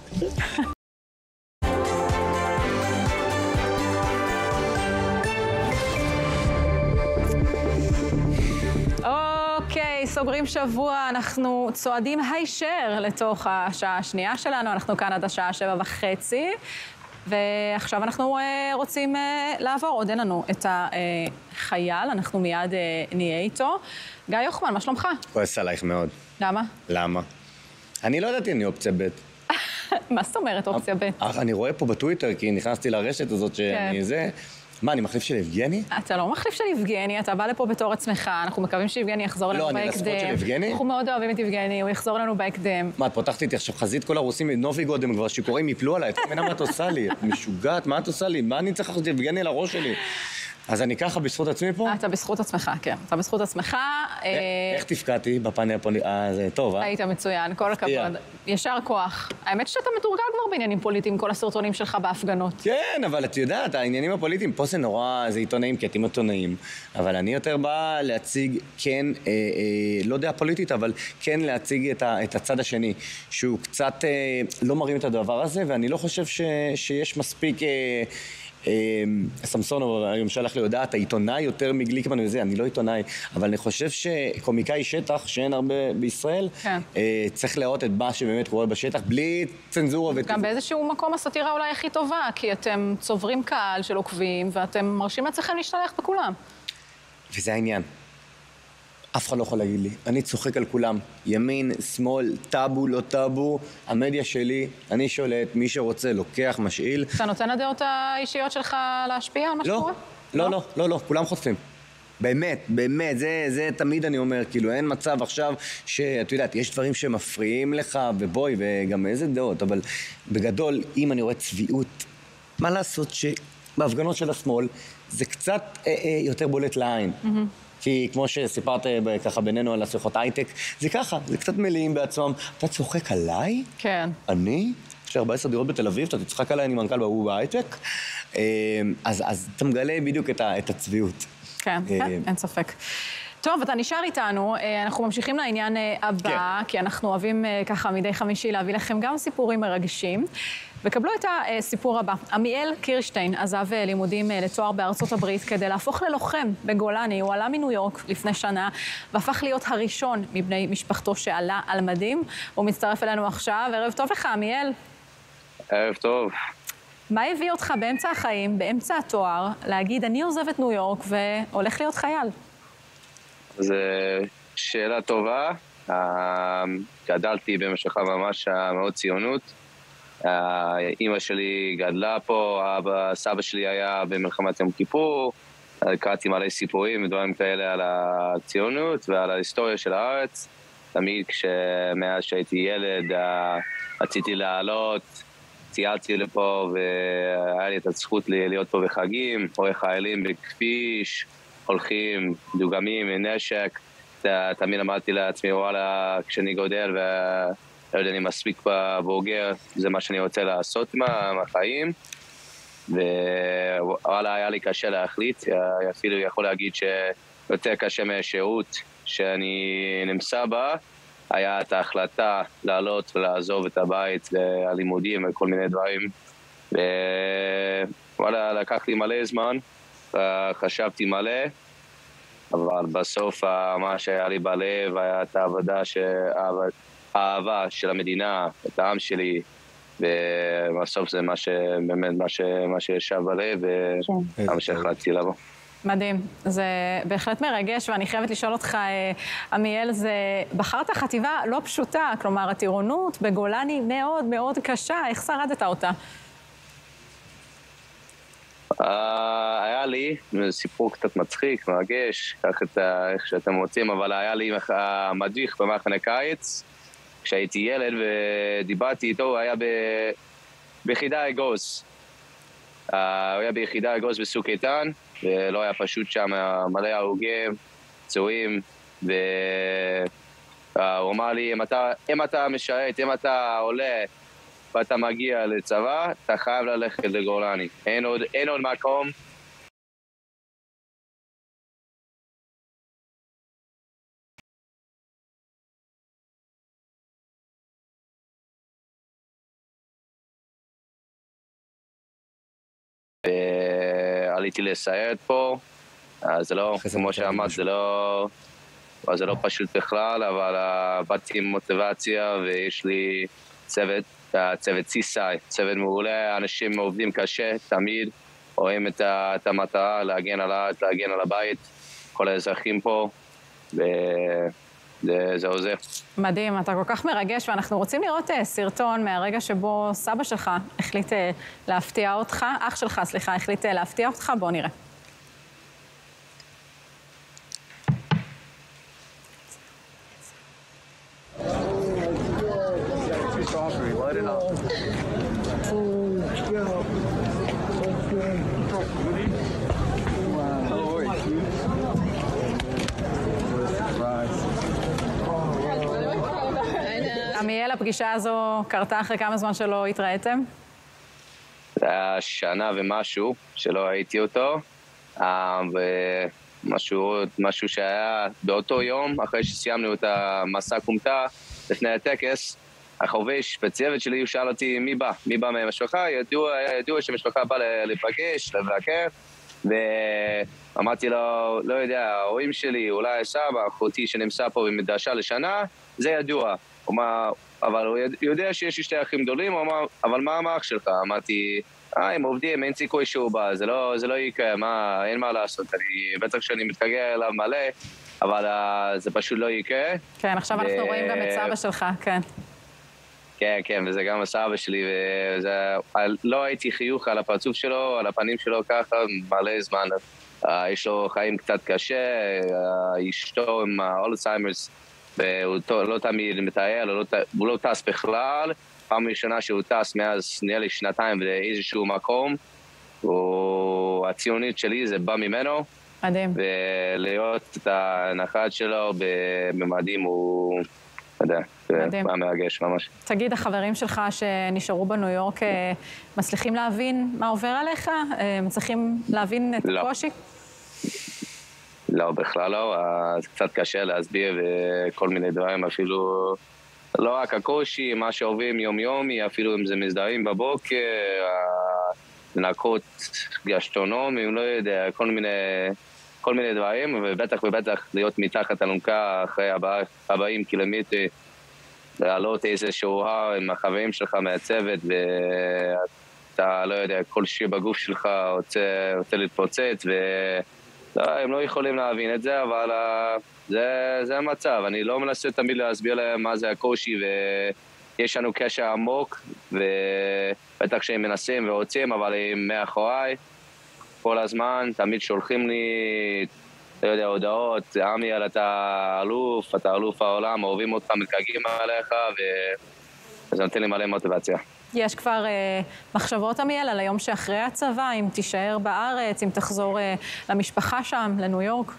S1: אוקיי, סוגרים שבוע, אנחנו צועדים הישר לתוך השעה השנייה שלנו, אנחנו כאן עד השעה שבע וחצי. ועכשיו אנחנו רוצים לעבור, עוד אין לנו את החייל, אנחנו מיד נהיה איתו. גיא הוחמן, מה שלומך?
S2: כועס עלייך מאוד.
S1: למה?
S2: למה? אני לא ידעתי, אני אופציה ב'.
S1: מה זאת אומרת אופציה ב'?
S2: אני רואה פה בטוויטר, כי נכנסתי לרשת הזאת שאני זה... מה, אני מחליף של יבגני?
S1: אתה לא מחליף של יבגני, אתה בא לפה בתור עצמך, אנחנו מקווים שיבגני יחזור לנו בהקדם.
S2: לא, אני לזכות של יבגני?
S1: אנחנו מאוד אוהבים את יבגני, הוא יחזור לנו בהקדם.
S2: מה, את פותחת איתי עכשיו חזית כל הרוסים נוביגוד, הם כבר שיכורים יפלו עליי, את מבינה מה את עושה לי? את משוגעת, מה את עושה לי? מה אני צריך לעשות יבגני לראש שלי? אז אני ככה בזכות עצמי פה?
S1: אתה בזכות עצמך, כן. אתה בזכות עצמך.
S2: איך תפקדתי בפאנל הפוליטי? אה, זה טוב, אה?
S1: היית מצוין, כל הכבוד. ישר כוח. האמת שאתה מתורגל כבר בעניינים פוליטיים, כל הסרטונים שלך בהפגנות.
S2: כן, אבל את יודעת, העניינים הפוליטיים, פה זה נורא, זה עיתונאים, כי אתם עיתונאים. אבל אני יותר בא להציג, כן, אה, אה, לא דעה פוליטית, אבל כן להציג את, ה, את הצד השני, שהוא קצת אה, לא מרים את הדבר הזה, ואני לא חושב ש, שיש מספיק... אה, סמסונוב, היום שלח לי יודעת, העיתונאי יותר מגליקמן וזה, אני לא עיתונאי, אבל אני חושב שקומיקאי שטח, שאין הרבה בישראל, צריך לראות את מה שבאמת קורה בשטח, בלי צנזורה ותזור.
S1: גם באיזשהו מקום הסאטירה אולי הכי טובה, כי אתם צוברים קהל של עוקבים, ואתם מרשים לעצמכם להשתלח בכולם.
S2: וזה העניין. אף אחד לא יכול להגיד לי. אני צוחק על כולם. ימין, שמאל, טאבו, לא טאבו. המדיה שלי, אני שולט, מי שרוצה, לוקח, משאיל.
S1: אתה נותן לדעות האישיות שלך להשפיע על מה שקורה?
S2: לא, לא, לא, לא, כולם חוטפים. באמת, באמת, זה, זה תמיד אני אומר, כאילו, אין מצב עכשיו שאת יודעת, יש דברים שמפריעים לך, ובואי, וגם איזה דעות, אבל בגדול, אם אני רואה צביעות, מה לעשות שבהפגנות של השמאל, זה קצת אה, אה, יותר בולט לעין. Mm-hmm. כי כמו שסיפרת ככה בינינו על השיחות הייטק, זה ככה, זה קצת מלאים בעצמם. אתה צוחק עליי?
S1: כן.
S2: אני? יש לי ארבע עשרה דירות בתל אביב, אתה תצחק עליי, אני מנכ"ל בהוא בהייטק. אז, אז אתה מגלה בדיוק את, ה, את הצביעות.
S1: כן, כן, אין ספק. טוב, אתה נשאר איתנו, אנחנו ממשיכים לעניין הבא, כי אנחנו אוהבים ככה מדי חמישי להביא לכם גם סיפורים מרגשים. וקבלו את הסיפור הבא. עמיאל קירשטיין עזב לימודים לתואר בארצות הברית כדי להפוך ללוחם בגולני. הוא עלה מניו יורק לפני שנה והפך להיות הראשון מבני משפחתו שעלה על מדים. הוא מצטרף אלינו עכשיו. ערב טוב לך, עמיאל.
S14: ערב טוב.
S1: מה הביא אותך באמצע החיים, באמצע התואר, להגיד, אני עוזב את ניו יורק והולך להיות חייל?
S14: זו שאלה טובה. גדלתי במשפחה ממש מאוד ציונות. אמא שלי גדלה פה, אבא, סבא שלי היה במלחמת יום כיפור. קראתי מלא סיפורים ודברים כאלה על הציונות ועל ההיסטוריה של הארץ. תמיד כשמאז שהייתי ילד רציתי לעלות, ציילתי לפה והיה לי את הזכות להיות פה בחגים, רואה חיילים בכביש, הולכים, דוגמים עם נשק. תמיד אמרתי לעצמי, וואלה, כשאני גודל ולא יודע, אני מספיק בבוגר, זה מה שאני רוצה לעשות מהחיים. ווואלה, היה לי קשה להחליט, אפילו יכול להגיד שיותר קשה מהשירות שאני נמצא בה, היה את ההחלטה לעלות ולעזוב את הבית והלימודים וכל מיני דברים. ווואלה, לקח לי מלא זמן, חשבתי מלא, אבל בסוף מה שהיה לי בלב היה את העבודה, האהבה של המדינה, את העם שלי, ובסוף זה מה שבאמת מה, ש... מה שישב בלב ומה שהחלטתי לבוא.
S1: מדהים, זה בהחלט מרגש, ואני חייבת לשאול אותך, עמיאל, זה בחרת חטיבה לא פשוטה, כלומר הטירונות בגולני מאוד מאוד קשה, איך שרדת אותה?
S14: Uh, היה לי, סיפור קצת מצחיק, מרגש, כך את איך שאתם רוצים, אבל היה לי מדריך במחנה קיץ, כשהייתי ילד ודיברתי איתו, הוא היה ב... ביחידה אגוז. Uh, הוא היה ביחידה אגוז בסוק איתן, ולא היה פשוט שם מלא הרוגים, פצועים, והוא uh, אמר לי, אם אתה, אם אתה משרת, אם אתה עולה, ואתה מגיע לצבא, אתה חייב ללכת לגולני. אין עוד, אין עוד מקום. עליתי לסיירת פה, זה לא, כמו שאמרת, זה לא, זה לא פשוט בכלל, אבל באתי עם מוטיבציה ויש לי צוות, צוות סיסאי, צוות מעולה, אנשים עובדים קשה, תמיד רואים את, את המטרה, להגן על הארץ, להגן על הבית, כל האזרחים פה, וזה עוזר.
S1: מדהים, אתה כל כך מרגש, ואנחנו רוצים לראות סרטון מהרגע שבו סבא שלך החליט להפתיע אותך, אח שלך, סליחה, החליט להפתיע אותך, בוא נראה. עמיאל, הפגישה הזו קרתה אחרי כמה זמן שלא התראיתם?
S14: זה היה שנה ומשהו שלא ראיתי אותו, ומשהו משהו שהיה באותו יום, אחרי שסיימנו את המסע קומטה לפני הטקס, החובש בצוות שלי, הוא שאל אותי מי בא, מי בא מהמשפחה, ידוע, ידוע שמשפחה בא לפגש, לבקר, ואמרתי לו, לא יודע, ההורים שלי, אולי סבא, אחותי שנמצא פה במדרשה לשנה, זה ידוע. אומר, אבל הוא יודע שיש שתי אחים גדולים, הוא אמר, אבל מה האח שלך? אמרתי, אה, הם עובדים, אין סיכוי שהוא בא, זה לא, זה לא יקרה, מה, אין מה לעשות, אני, בטח שאני מתגעגע אליו מלא, אבל uh, זה פשוט לא יקרה.
S1: כן, עכשיו ו... אנחנו רואים גם את סבא שלך, כן.
S14: כן, כן, וזה גם הסבא שלי, וזה, לא הייתי חיוך על הפרצוף שלו, על הפנים שלו ככה, מלא זמן. Uh, יש לו חיים קצת קשה, uh, אשתו עם אלצהיימרס, והוא לא תמיד מטייל, הוא, לא, הוא לא טס בכלל. פעם ראשונה שהוא טס מאז נראה לי שנתיים באיזשהו מקום. הוא, הציונית שלי זה בא ממנו.
S1: מדהים.
S14: ולראות את הנחת שלו בממדים הוא, לא יודע, זה מה מרגש ממש.
S1: תגיד, החברים שלך שנשארו בניו יורק מצליחים להבין מה עובר עליך? מצליחים להבין את הקושי?
S14: לא, בכלל לא. זה קצת קשה להסביר וכל מיני דברים, אפילו לא רק הקושי, מה שעוברים יום-יומי, אפילו אם זה מזדהים בבוקר, לנקות גסטרונומיים, לא יודע, כל מיני, כל מיני דברים, ובטח ובטח להיות מתחת אלונקה אחרי ארבעים קילומטר, לעלות איזשהו הר עם החברים שלך מהצוות, ואתה, לא יודע, כל שיר בגוף שלך רוצה, רוצה להתפוצץ, לא, הם לא יכולים להבין את זה, אבל uh, זה, זה המצב. אני לא מנסה תמיד להסביר להם מה זה הקושי, ויש לנו קשר עמוק, ובטח שהם מנסים ורוצים, אבל הם מאחוריי כל הזמן, תמיד שולחים לי, לא יודע, הודעות, עמיאל, אתה אלוף, אתה אלוף העולם, אוהבים אותך, מתגעגעים עליך, וזה נותן לי מלא מוטיבציה.
S1: יש כבר אה, מחשבות, עמיאל, על היום שאחרי הצבא, אם תישאר בארץ, אם תחזור אה, למשפחה שם, לניו יורק?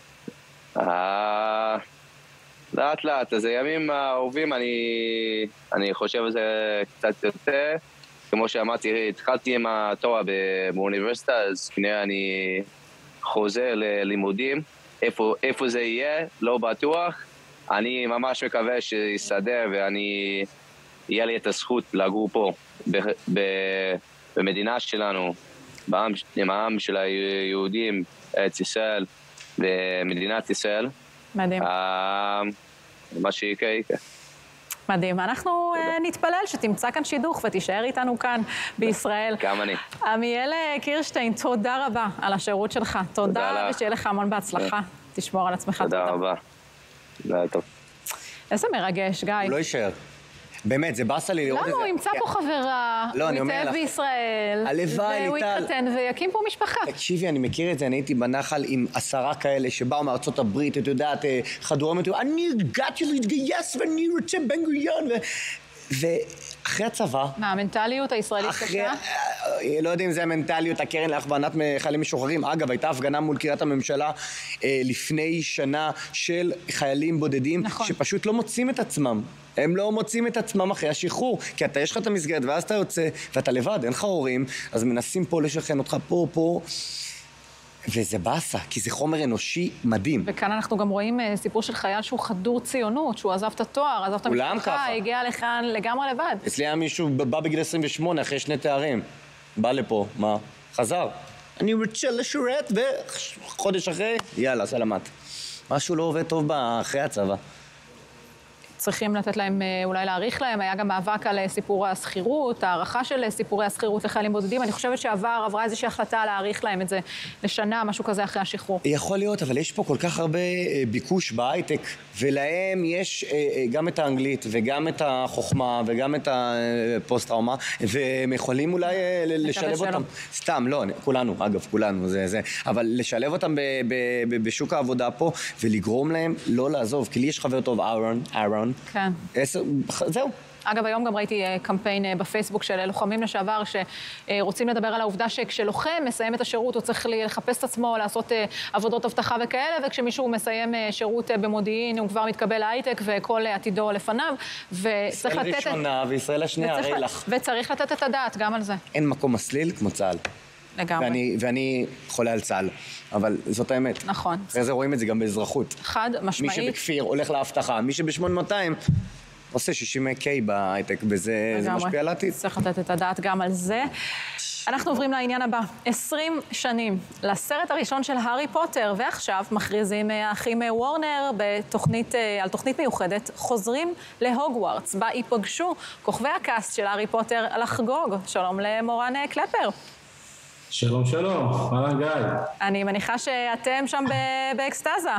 S14: אה, לאט לאט, אז הימים האהובים, אני, אני חושב על זה קצת יותר. כמו שאמרתי, התחלתי עם התואר באוניברסיטה, אז כנראה אני חוזר ללימודים. איפה, איפה זה יהיה? לא בטוח. אני ממש מקווה שיסדר ואני... יהיה לי את הזכות לגור פה, ב, ב, במדינה שלנו, בעם, עם העם של היהודים, ארץ ישראל ומדינת ישראל.
S1: מדהים.
S14: מה שיקרה, יקרה.
S1: מדהים. אנחנו נתפלל שתמצא כאן שידוך ותישאר איתנו כאן בישראל.
S14: גם אני.
S1: עמיאל קירשטיין, תודה רבה על השירות שלך. תודה, ושיהיה לך המון בהצלחה. תשמור על עצמך.
S14: תודה רבה. תודה טוב.
S1: איזה מרגש, גיא.
S2: הוא לא יישאר. באמת, זה באסה לי לראות את זה.
S1: למה? הוא ימצא פה חברה, הוא יתאהב בישראל, והוא יתחתן ויקים פה משפחה.
S2: תקשיבי, אני מכיר את זה, אני הייתי בנחל עם עשרה כאלה שבאו מארצות הברית, את יודעת, חדורמת, אני הגעתי להתגייס ואני רוצה בן גוריון. ואחרי הצבא...
S1: מה, המנטליות הישראלית קשה?
S2: לא יודע אם זה המנטליות, הקרן להכוונת חיילים משוחררים. אגב, הייתה הפגנה מול קריית הממשלה לפני שנה של חיילים בודדים, שפשוט לא מוצאים את עצמם. הם לא מוצאים את עצמם אחרי השחרור, כי אתה, יש לך את המסגרת, ואז אתה יוצא, ואתה לבד, אין לך הורים, אז מנסים פה לשכן אותך פה, פה, וזה באסה, כי זה חומר אנושי מדהים.
S1: וכאן אנחנו גם רואים סיפור של חייל שהוא חדור ציונות, שהוא עזב את התואר, עזב את המשפחה, הגיע לכאן לגמרי לבד.
S2: אצלי היה מישהו, בא בגיל עשרים ושמונה, אחרי שני תארים, בא לפה, מה? חזר. אני רוצה לשרת, וחודש אחרי, יאללה, סלמת. משהו לא עובד טוב אחרי הצבא.
S1: צריכים לתת להם, אולי להאריך להם, היה גם מאבק על סיפור הסחירות, הערכה של סיפורי הסחירות לחיילים בודדים. אני חושבת שעבר, עברה איזושהי החלטה להאריך להם את זה לשנה, משהו כזה אחרי השחרור.
S2: יכול להיות, אבל יש פה כל כך הרבה ביקוש בהייטק, ולהם יש גם את האנגלית, וגם את החוכמה, וגם את הפוסט-טראומה, והם יכולים אולי לשלב אותם. סתם, לא, כולנו, אגב, כולנו, זה זה. אבל לשלב אותם בשוק העבודה פה, ולגרום להם לא לעזוב, כי לי יש חבר טוב, אהרון, אהרון.
S1: כן.
S2: עשר, זהו.
S1: אגב, היום גם ראיתי קמפיין בפייסבוק של לוחמים לשעבר שרוצים לדבר על העובדה שכשלוחם מסיים את השירות הוא צריך לחפש את עצמו, לעשות עבודות אבטחה וכאלה, וכשמישהו מסיים שירות במודיעין הוא כבר מתקבל להייטק וכל עתידו לפניו, וצריך לתת...
S2: ישראל ראשונה וישראל השנייה, הרי לך.
S1: וצריך לתת את הדעת גם על זה.
S2: אין מקום מסליל כמו צה"ל.
S1: לגמרי.
S2: ואני, ואני חולה על צה"ל, אבל זאת האמת.
S1: נכון.
S2: אחרי זה רואים את זה גם באזרחות.
S1: חד משמעית.
S2: מי שבכפיר הולך להבטחה, מי שבשמונה מאתיים עושה שישים קיי בהייטק, וזה משפיע על העתיד.
S1: צריך לתת את הדעת גם על זה. אנחנו עוברים לעניין הבא. עשרים שנים לסרט הראשון של הארי פוטר, ועכשיו מכריזים האחים וורנר בתוכנית, על תוכנית מיוחדת, חוזרים להוגוורטס, בה ייפגשו כוכבי הקאסט של הארי פוטר לחגוג. שלום למורן קלפר.
S15: שלום, שלום. אהלן גיא.
S1: אני מניחה שאתם שם באקסטאזה.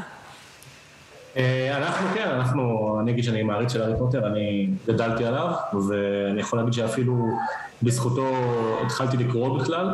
S15: אנחנו כן, אנחנו, אני אגיד שאני מעריץ של הארי פוטר, אני גדלתי עליו, ואני יכול להגיד שאפילו בזכותו התחלתי לקרוא בכלל,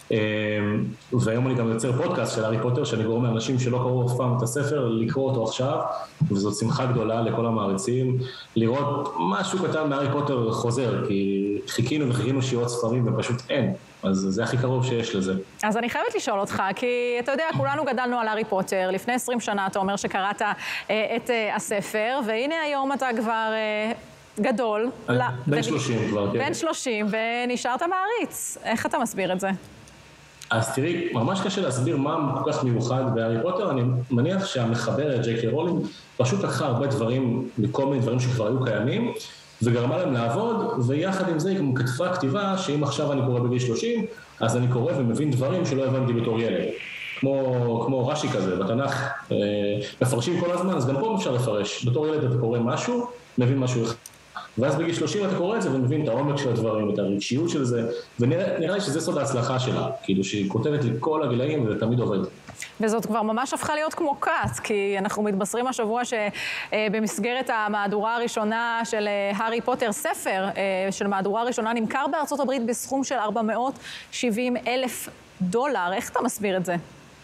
S15: והיום אני גם יוצר פודקאסט של הארי פוטר, שאני גורם לאנשים שלא קראו אף פעם את הספר, לקרוא אותו עכשיו, וזאת שמחה גדולה לכל המעריצים, לראות משהו קטן מהארי פוטר חוזר, כי חיכינו וחיכינו שירות ספרים ופשוט אין. אז זה הכי קרוב שיש לזה.
S1: אז אני חייבת לשאול אותך, כי אתה יודע, כולנו גדלנו על הארי פוטר, לפני עשרים שנה אתה אומר שקראת אה, את אה, הספר, והנה היום אתה כבר אה, גדול.
S15: בן לה... שלושים כבר, כן.
S1: בן שלושים, ונשארת מעריץ. איך אתה מסביר את זה?
S15: אז תראי, ממש קשה להסביר מה כל כך מיוחד בהארי פוטר. אני מניח שהמחברת ג'יי קיי רולינג פשוט לקחה הרבה דברים, מכל מיני דברים שכבר היו קיימים, וגרמה להם לעבוד, ויחד עם זה היא גם כתבה כתיבה שאם עכשיו אני קורא בגיל שלושים, אז אני קורא ומבין דברים שלא הבנתי בתור ילד. כמו, כמו רש"י כזה, בתנ"ך אה, מפרשים כל הזמן, אז גם פה אפשר לפרש. בתור ילד אתה קורא משהו, מבין משהו אחד. ואז בגיל שלושים אתה קורא את זה ומבין את העומק של הדברים, את הרגשיות של זה, ונראה לי שזה סוד ההצלחה שלה, כאילו שהיא כותבת לכל הגילאים וזה תמיד עובד.
S1: וזאת כבר ממש הפכה להיות כמו כת, כי אנחנו מתבשרים השבוע שבמסגרת המהדורה הראשונה של הארי פוטר, ספר של מהדורה ראשונה, נמכר בארצות הברית בסכום של ארבע מאות שבעים אלף דולר. איך אתה מסביר את זה?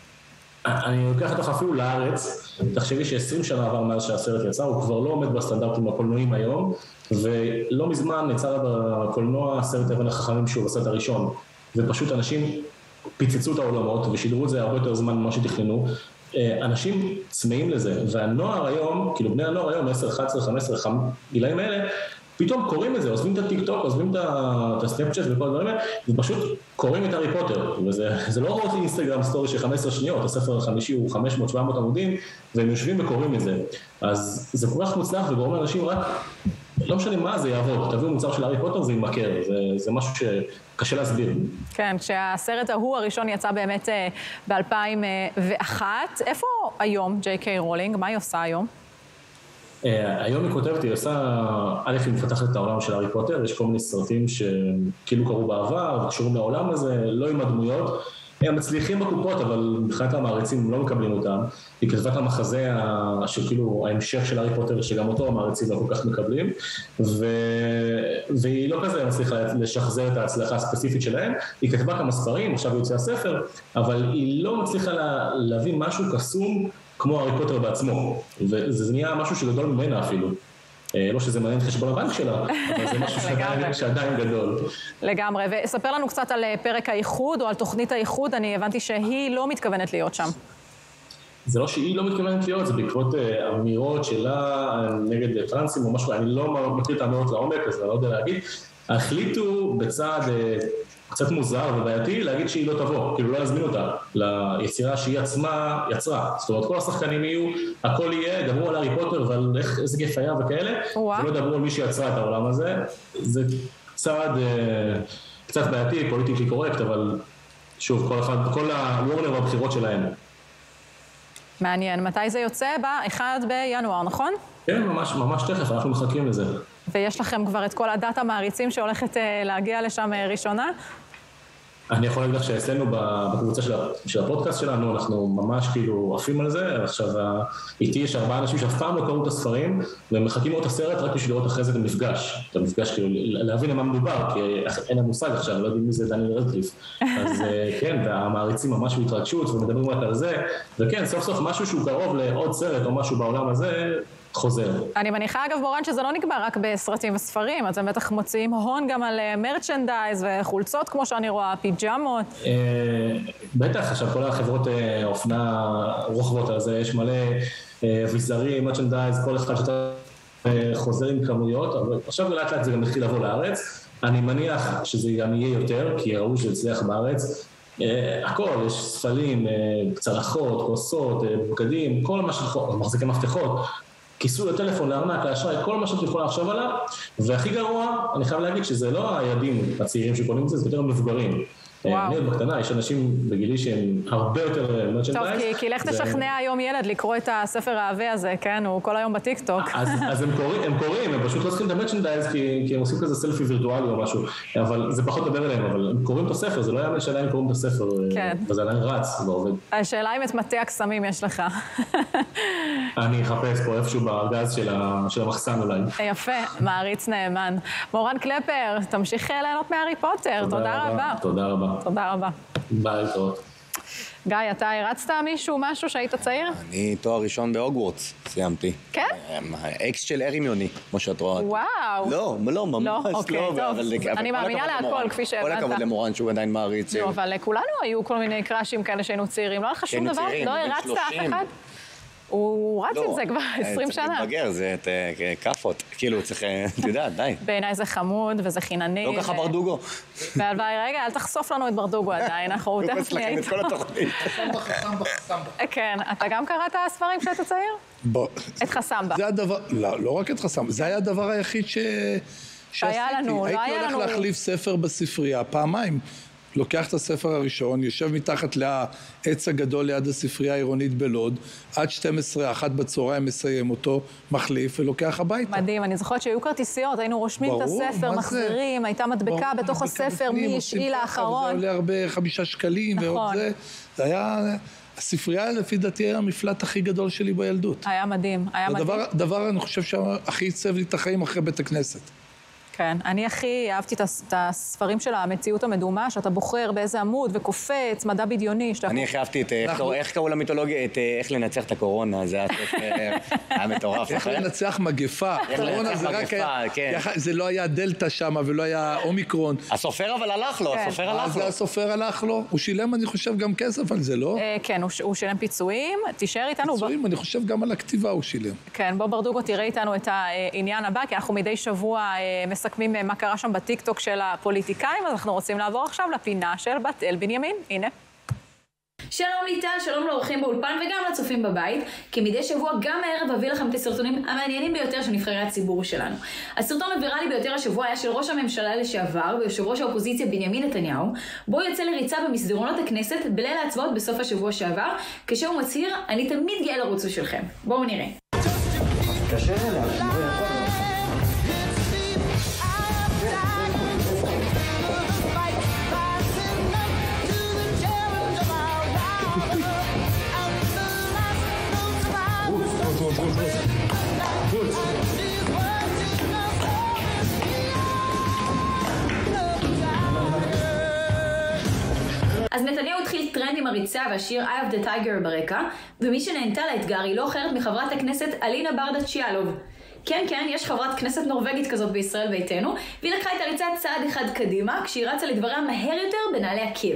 S15: אני לוקח אותך אפילו לארץ, תחשבי ש-עשרים שנה עבר מאז שהסרט יצא, הוא כבר לא עומד בסטנדרטים הקולנועים היום, ולא מזמן יצא בקולנוע הסרט אבן החכמים שהוא בסרט הראשון, ופשוט אנשים פיצצו את העולמות ושידרו את זה הרבה יותר זמן ממה שתכננו. אנשים צמאים לזה, והנוער היום, כאילו בני הנוער היום, עשר, אחת עשרה, חמש עשרה, גילאים האלה, פתאום קוראים את זה, עוזבים את הטיק טוק, עוזבים את הסנאפצ'אט וכל הדברים האלה, ופשוט קוראים את הארי פוטר, וזה לא רואות אינסטגרם סטורי של חמש עשרה שניות, הספר החמישי הוא חמש מאות שבע מאות עמודים, והם יושבים וקוראים את זה. אז זה כל כך מוצלח וגורם לאנשים רק, לא משנה מה זה יעבוד, תביאו מוצר של הארי פוטר זה יימכר, זה, זה משהו שקשה להסביר. כן,
S1: כשהסרט ההוא הראשון יצא באמת ב-אלפיים ואחת, איפה היום ג'יי קיי רולינג? מה היא עושה היום?
S15: היום היא כותבת, היא עושה, א' היא מפתחת את העולם של הארי פוטר, יש כל מיני סרטים שכאילו קראו בעבר, וקשורים לעולם הזה, לא עם הדמויות, הם מצליחים בקופות, אבל מבחינת המעריצים לא מקבלים אותם. היא כתבה את המחזה של כאילו ההמשך של הארי פוטר, שגם אותו המעריצים לא כל כך מקבלים, ו... והיא לא כזה מצליחה לשחזר את ההצלחה הספציפית שלהם, היא כתבה כמה ספרים, עכשיו היא יוצא הספר, אבל היא לא מצליחה לה... להביא משהו קסום כמו הארי פוטר בעצמו, וזה נהיה משהו שגדול ממנה אפילו. לא שזה מעניין חשבון הבנק שלה, אבל זה משהו שעדיין, שעדיין גדול.
S1: לגמרי, וספר לנו קצת על פרק האיחוד או על תוכנית האיחוד, אני הבנתי שהיא לא מתכוונת להיות שם.
S15: זה לא שהיא לא מתכוונת להיות, זה בעקבות אמירות שלה נגד טרנסים או משהו, אני לא מכיר את האמירות לעומק, אז אני לא יודע להגיד. החליטו בצעד קצת מוזר ובעייתי להגיד שהיא לא תבוא, כאילו לא להזמין אותה ליצירה שהיא עצמה יצרה. זאת אומרת, כל השחקנים יהיו, הכל יהיה, דברו על הארי פוטר ועל איך, איזה כיף היה וכאלה, ולא דברו על מי שיצרה את העולם הזה. זה צעד אה, קצת בעייתי, פוליטיקלי קורקט, אבל שוב, כל אחד, כל הוורנר והבחירות שלהם.
S1: מעניין. מתי זה יוצא? ב-אחד בינואר, נכון?
S15: כן, ממש, ממש תכף, אנחנו מחכים לזה.
S1: ויש לכם כבר את כל הדת המעריצים שהולכת להגיע לשם ראשונה?
S15: אני יכול להגיד לך שאצלנו בקבוצה של, של הפודקאסט שלנו, אנחנו ממש כאילו עפים על זה. עכשיו, איתי יש ארבעה אנשים שאף פעם לא קראו את הספרים, והם מחכים לראות את הסרט רק בשביל לראות אחרי זה את המפגש. את המפגש, כאילו, להבין למה מדובר, כי אין לנו מושג עכשיו, לא יודעים מי זה דניאל רדקליף. אז כן, והמעריצים ממש בהתרגשות ומדברים רק על זה, וכן, סוף סוף משהו שהוא קרוב לעוד סרט או משהו בעולם הזה, חוזר.
S1: אני מניחה, אגב, מורן, שזה לא נקבע רק בסרטים וספרים, אז הם בטח מוציאים הון גם על מרצ'נדייז וחולצות, כמו שאני רואה, פיג'מות.
S15: בטח, עכשיו כל החברות אופנה רוכבות על זה, יש מלא אביזרים, מרצ'נדייז, כל אחד שאתה חוזר עם כמויות, אבל עכשיו לאט לאט זה גם מתחיל לבוא לארץ. אני מניח שזה גם יהיה יותר, כי ראו שזה הצליח בארץ. הכל, יש ספלים, צלחות, כוסות, בגדים, כל מה שאתה מחזיקי מפתחות. כיסוי לטלפון, לארנק, לאשראי, כל מה שאת יכולה עכשיו עליו, והכי גרוע, אני חייב להגיד שזה לא הילדים הצעירים שקונים את זה, זה יותר מבוגרים. אני עוד בקטנה, יש אנשים בגילי שהם הרבה יותר מרצ'נדייז.
S1: טוב, כי לך תשכנע היום ילד לקרוא את הספר העבה הזה, כן? הוא כל היום בטיקטוק.
S15: אז הם קוראים, הם פשוט לא צריכים את המרצ'נדייז, כי הם עושים כזה סלפי וירטואלי או משהו, אבל זה פחות לדבר אליהם, אבל הם קוראים את הספר, זה לא היה משנה אם קוראים את הספר, וזה עדיין רץ ועובד.
S1: השאלה אם את מטה הקסמים יש לך.
S15: אני אחפש פה איפשהו בארגז של המחסן אולי.
S1: יפה, מעריץ נאמן. מורן קלפר, תמשיך ליהנות מהארי פוטר, תודה רבה.
S15: תודה רבה.
S1: תודה רבה.
S15: ביי, להתראות.
S1: גיא, אתה הרצת מישהו, משהו שהיית צעיר?
S2: אני תואר ראשון בהוגוורטס, סיימתי.
S1: כן?
S2: האקס של ארימיוני, כמו שאת רואה.
S1: וואו.
S2: לא, לא, ממש לא.
S1: לא, אוקיי, טוב. אני מאמינה להכל, כפי שהבנת.
S2: כל הכבוד למורן שהוא עדיין מעריץ.
S1: לא, אבל לכולנו היו כל מיני קראשים כאלה שהיינו צעירים. לא היה לך שום דבר? לא הרצת אף אחד? הוא רץ את זה כבר עשרים שנה.
S2: צריך להתבגר, זה כפות. כאילו, צריך, אתה יודע, די.
S1: בעיניי זה חמוד וזה חינני.
S2: לא ככה ברדוגו.
S1: והלוואי, רגע, אל תחשוף לנו את ברדוגו עדיין. אנחנו
S2: תכף נהיה איתו. את כל התוכנית.
S16: חסמבה, חסמבה, חסמבה.
S1: כן, אתה גם קראת ספרים כשאתה צעיר?
S16: בוא.
S1: את חסמבה.
S16: זה הדבר, לא, לא רק את חסמבה, זה היה הדבר היחיד ש...
S1: שהיה לנו, לא היה לנו.
S16: הייתי הולך להחליף ספר בספרייה פעמיים. לוקח את הספר הראשון, יושב מתחת לעץ הגדול ליד הספרייה העירונית בלוד, עד שתים עשרה, אחת בצהריים מסיים אותו, מחליף ולוקח הביתה.
S1: מדהים, אני זוכרת שהיו כרטיסיות, היינו רושמים את הספר, מחזירים, הייתה מדבקה בתוך הספר, מי השאיל האחרון.
S16: זה עולה הרבה חמישה שקלים ועוד זה. זה היה... הספרייה, לפי דעתי, היה המפלט הכי גדול שלי בילדות.
S1: היה מדהים, היה מדהים.
S16: הדבר, אני חושב, שהכי עיצב לי את החיים אחרי בית הכנסת.
S1: כן, אני הכי אהבתי את הספרים של המציאות המדומה, שאתה בוחר באיזה עמוד וקופץ, מדע בדיוני.
S2: אני הכי אהבתי את, איך קראו למיתולוגיה, את איך לנצח את הקורונה, זה היה מטורף.
S16: איך לנצח מגפה.
S2: איך לנצח מגפה, כן.
S16: זה לא היה דלטה שם ולא היה אומיקרון.
S2: הסופר אבל הלך לו, הסופר הלך לו.
S16: הסופר הלך לו, הוא שילם, אני חושב, גם כסף על זה, לא?
S1: כן, הוא שילם פיצויים, תישאר איתנו.
S16: פיצויים, אני חושב, גם על הכתיבה הוא שילם.
S1: כן, בוא ברדוגו, תראה איתנו את העניין הבא, כי אנחנו מדי שבוע מסכמים מה קרה שם בטיקטוק של הפוליטיקאים, אז אנחנו רוצים לעבור עכשיו לפינה של בתאל בנימין. הנה.
S17: שלום ליטל, שלום לאורחים באולפן וגם לצופים בבית, כי מדי שבוע גם הערב אביא לכם את הסרטונים המעניינים ביותר של נבחרי הציבור שלנו. הסרטון הוויראלי ביותר השבוע היה של ראש הממשלה לשעבר ויושב ראש האופוזיציה בנימין נתניהו, בו יוצא לריצה במסדרונות הכנסת בליל ההצבעות בסוף השבוע שעבר, כשהוא מצהיר, אני תמיד גאה לרוצו שלכם. בואו נראה.
S18: קשה אליו,
S17: אז נתניהו התחיל טרנד עם הריצה והשיר I have the tiger ברקע, ומי שנהנתה לאתגר היא לא אחרת מחברת הכנסת אלינה ברדה צ'יאלוב. כן, כן, יש חברת כנסת נורווגית כזאת בישראל ביתנו, והיא לקחה את הריצה צעד אחד קדימה, כשהיא רצה לדבריה מהר יותר בנעלי עקב.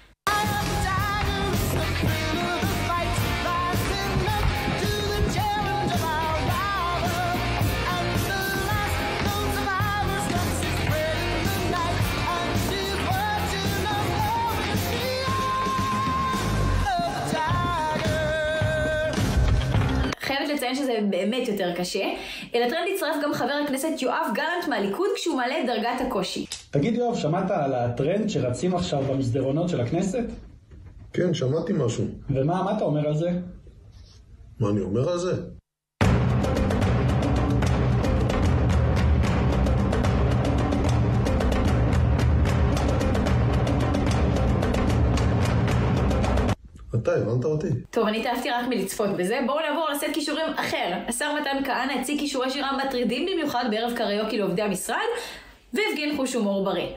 S17: חייבת לציין שזה באמת יותר קשה. אל הטרנד הצטרף גם חבר הכנסת יואב גלנט מהליכוד כשהוא מעלה את דרגת הקושי.
S19: תגיד יואב, שמעת על הטרנד שרצים עכשיו במסדרונות של הכנסת?
S10: כן, שמעתי משהו.
S19: ומה, מה אתה אומר על זה?
S10: מה אני אומר על זה? אתה הבנת אותי.
S17: טוב, אני תאהבתי רק מלצפות בזה. בואו נעבור לסט קישורים אחר. השר מתן כהנא הציג קישורי שירה מטרידים במיוחד בערב קריוקי לעובדי המשרד, והפגין חוש הומור בריא.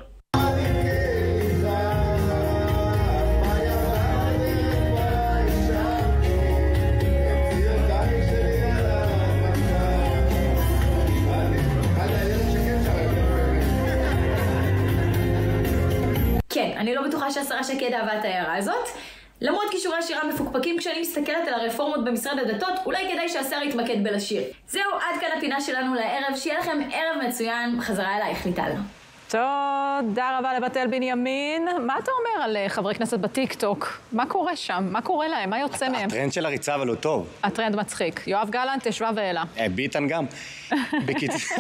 S17: כן, אני לא בטוחה שהשרה שקד אהבה את ההערה הזאת. למרות כישורי השירה מפוקפקים, כשאני מסתכלת על הרפורמות במשרד הדתות, אולי כדאי שהשר יתמקד בלשיר. זהו, עד כאן הפינה שלנו לערב, שיהיה לכם ערב מצוין, חזרה אלייך ליטל.
S1: תודה רבה לבתאל בנימין. מה אתה אומר על חברי כנסת בטיקטוק? מה קורה שם? מה קורה להם? מה יוצא מהם?
S2: הטרנד של הריצה אבל הוא טוב.
S1: הטרנד מצחיק. יואב גלנט תשווה ואלה.
S2: ביטן גם. בקיצור.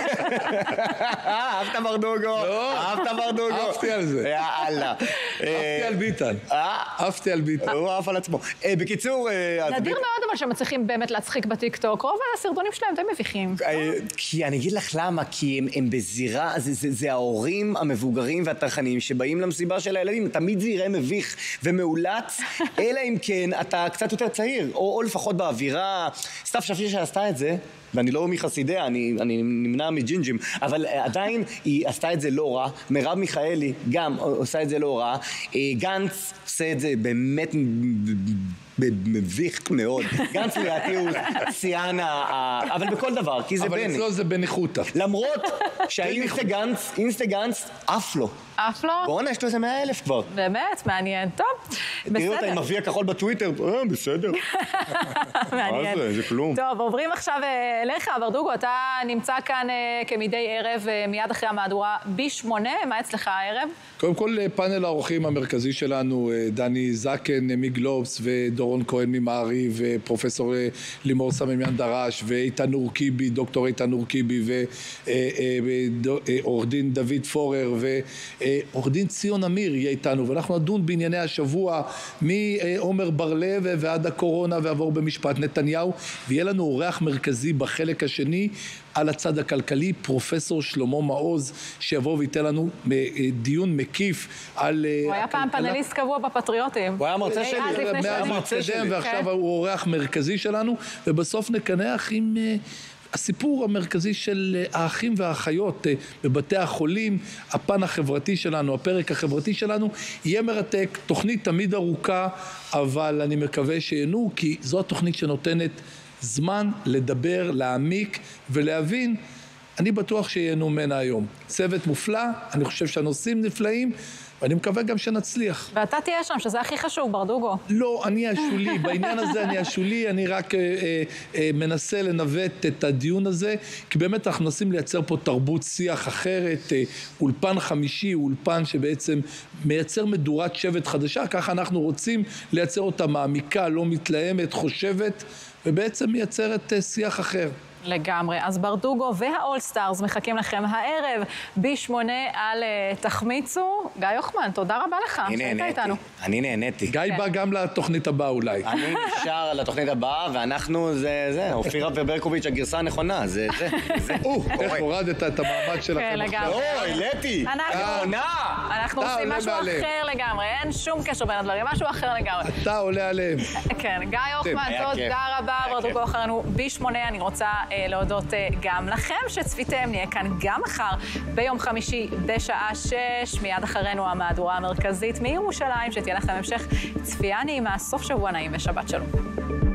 S2: אהבת ברדוגו.
S16: לא.
S2: אהבת ברדוגו.
S16: אהבתי על זה.
S2: יאללה.
S16: אהבתי על ביטן. אהבתי על ביטן.
S2: הוא אהב על עצמו. בקיצור...
S1: נדיר מאוד אבל שמצליחים באמת להצחיק בטיקטוק. רוב הסרטונים שלהם די מביכים.
S2: כי אני אגיד לך למה, כי הם בזירה, זה ההורים המבוגרים והטרחנים שבאים למסיבה של הילדים, תמיד זה יראה מביך ומאולץ, אלא אם כן אתה קצת יותר צעיר, או, או לפחות באווירה. סתיו שפיר שעשתה את זה, ואני לא מחסידיה, אני, אני נמנע מג'ינג'ים, אבל עדיין היא עשתה את זה לא רע. מרב מיכאלי גם עושה את זה לא רע. גנץ עושה את זה באמת מביך מאוד. גנץ לדעתי הוא שיאן, אבל בכל דבר, כי זה בני.
S16: אבל אצלו זה בניחותא.
S2: למרות שהאינסטגנץ, אינסטגנץ, אף לא.
S1: אף לא?
S2: בואו יש לו איזה מאה אלף כבר.
S1: באמת, מעניין. טוב, בסדר.
S2: תראו אותה עם אביה כחול בטוויטר, אה, בסדר.
S1: מעניין.
S2: מה זה, זה כלום.
S1: טוב, עוברים עכשיו אליך, ברדוגו, אתה נמצא כאן כמדי ערב, מיד אחרי המהדורה בי שמונה, מה אצלך הערב?
S16: קודם כל, פאנל האורחים המרכזי שלנו, דני זקן מגלובס ודור דורון כהן ממערי, ופרופסור לימור סממיאן דרש, ואיתן אורקיבי, דוקטור איתן אורקיבי, ועורך דין דוד פורר, ועורך דין ציון אמיר יהיה איתנו, ואנחנו נדון בענייני השבוע, מעומר בר-לב ועד הקורונה ועבור במשפט נתניהו, ויהיה לנו אורח מרכזי בחלק השני, על הצד הכלכלי, פרופסור שלמה מעוז, שיבוא וייתן לנו דיון מקיף על...
S1: הוא היה פעם פאנליסט קבוע בפטריוטים.
S2: הוא היה מרצה שלי.
S16: מאז מתקדם, ועכשיו הוא אורח מרכזי שלנו, ובסוף נקנח עם הסיפור המרכזי של האחים והאחיות בבתי החולים, הפן החברתי שלנו, הפרק החברתי שלנו, יהיה מרתק, תוכנית תמיד ארוכה, אבל אני מקווה שיהנו, כי זו התוכנית שנותנת זמן לדבר, להעמיק ולהבין. אני בטוח שיהנו ממנה היום. צוות מופלא, אני חושב שהנושאים נפלאים, ואני מקווה גם שנצליח.
S1: ואתה תהיה שם, שזה הכי חשוב, ברדוגו.
S16: לא, אני השולי, בעניין הזה אני השולי, אני רק אה, אה, מנסה לנווט את הדיון הזה, כי באמת אנחנו מנסים לייצר פה תרבות שיח אחרת, אה, אולפן חמישי, אולפן שבעצם מייצר מדורת שבט חדשה, ככה אנחנו רוצים לייצר אותה מעמיקה, לא מתלהמת, חושבת, ובעצם מייצרת אה, שיח אחר.
S1: לגמרי. אז ברדוגו והאולסטארס מחכים לכם הערב בי שמונה על תחמיצו. גיא הוחמן, תודה רבה לך.
S2: אני נהניתי. אני נהניתי.
S16: גיא בא גם לתוכנית הבאה אולי.
S2: אני נשאר לתוכנית הבאה, ואנחנו, זה, זה, אופירה וברקוביץ', הגרסה הנכונה, זה, זה, זה.
S16: איך הורדת את המעמד שלכם?
S1: כן, לגמרי.
S2: אוי, לטי, נכונה.
S1: אנחנו עושים משהו אחר לגמרי, אין שום קשר בין הדברים, משהו אחר לגמרי.
S16: אתה עולה עליהם.
S1: כן, גיא הוחמן, תודה רבה, ברדוגו אחרינו בי שמונה, אני רוצה להודות גם לכם שצפיתם, נהיה כאן גם מחר ביום חמישי בשעה שש, מיד אחרינו המהדורה המרכזית מירושלים, שתהיה לכם המשך צפייה נעימה, סוף שבוע נעים ושבת שלום.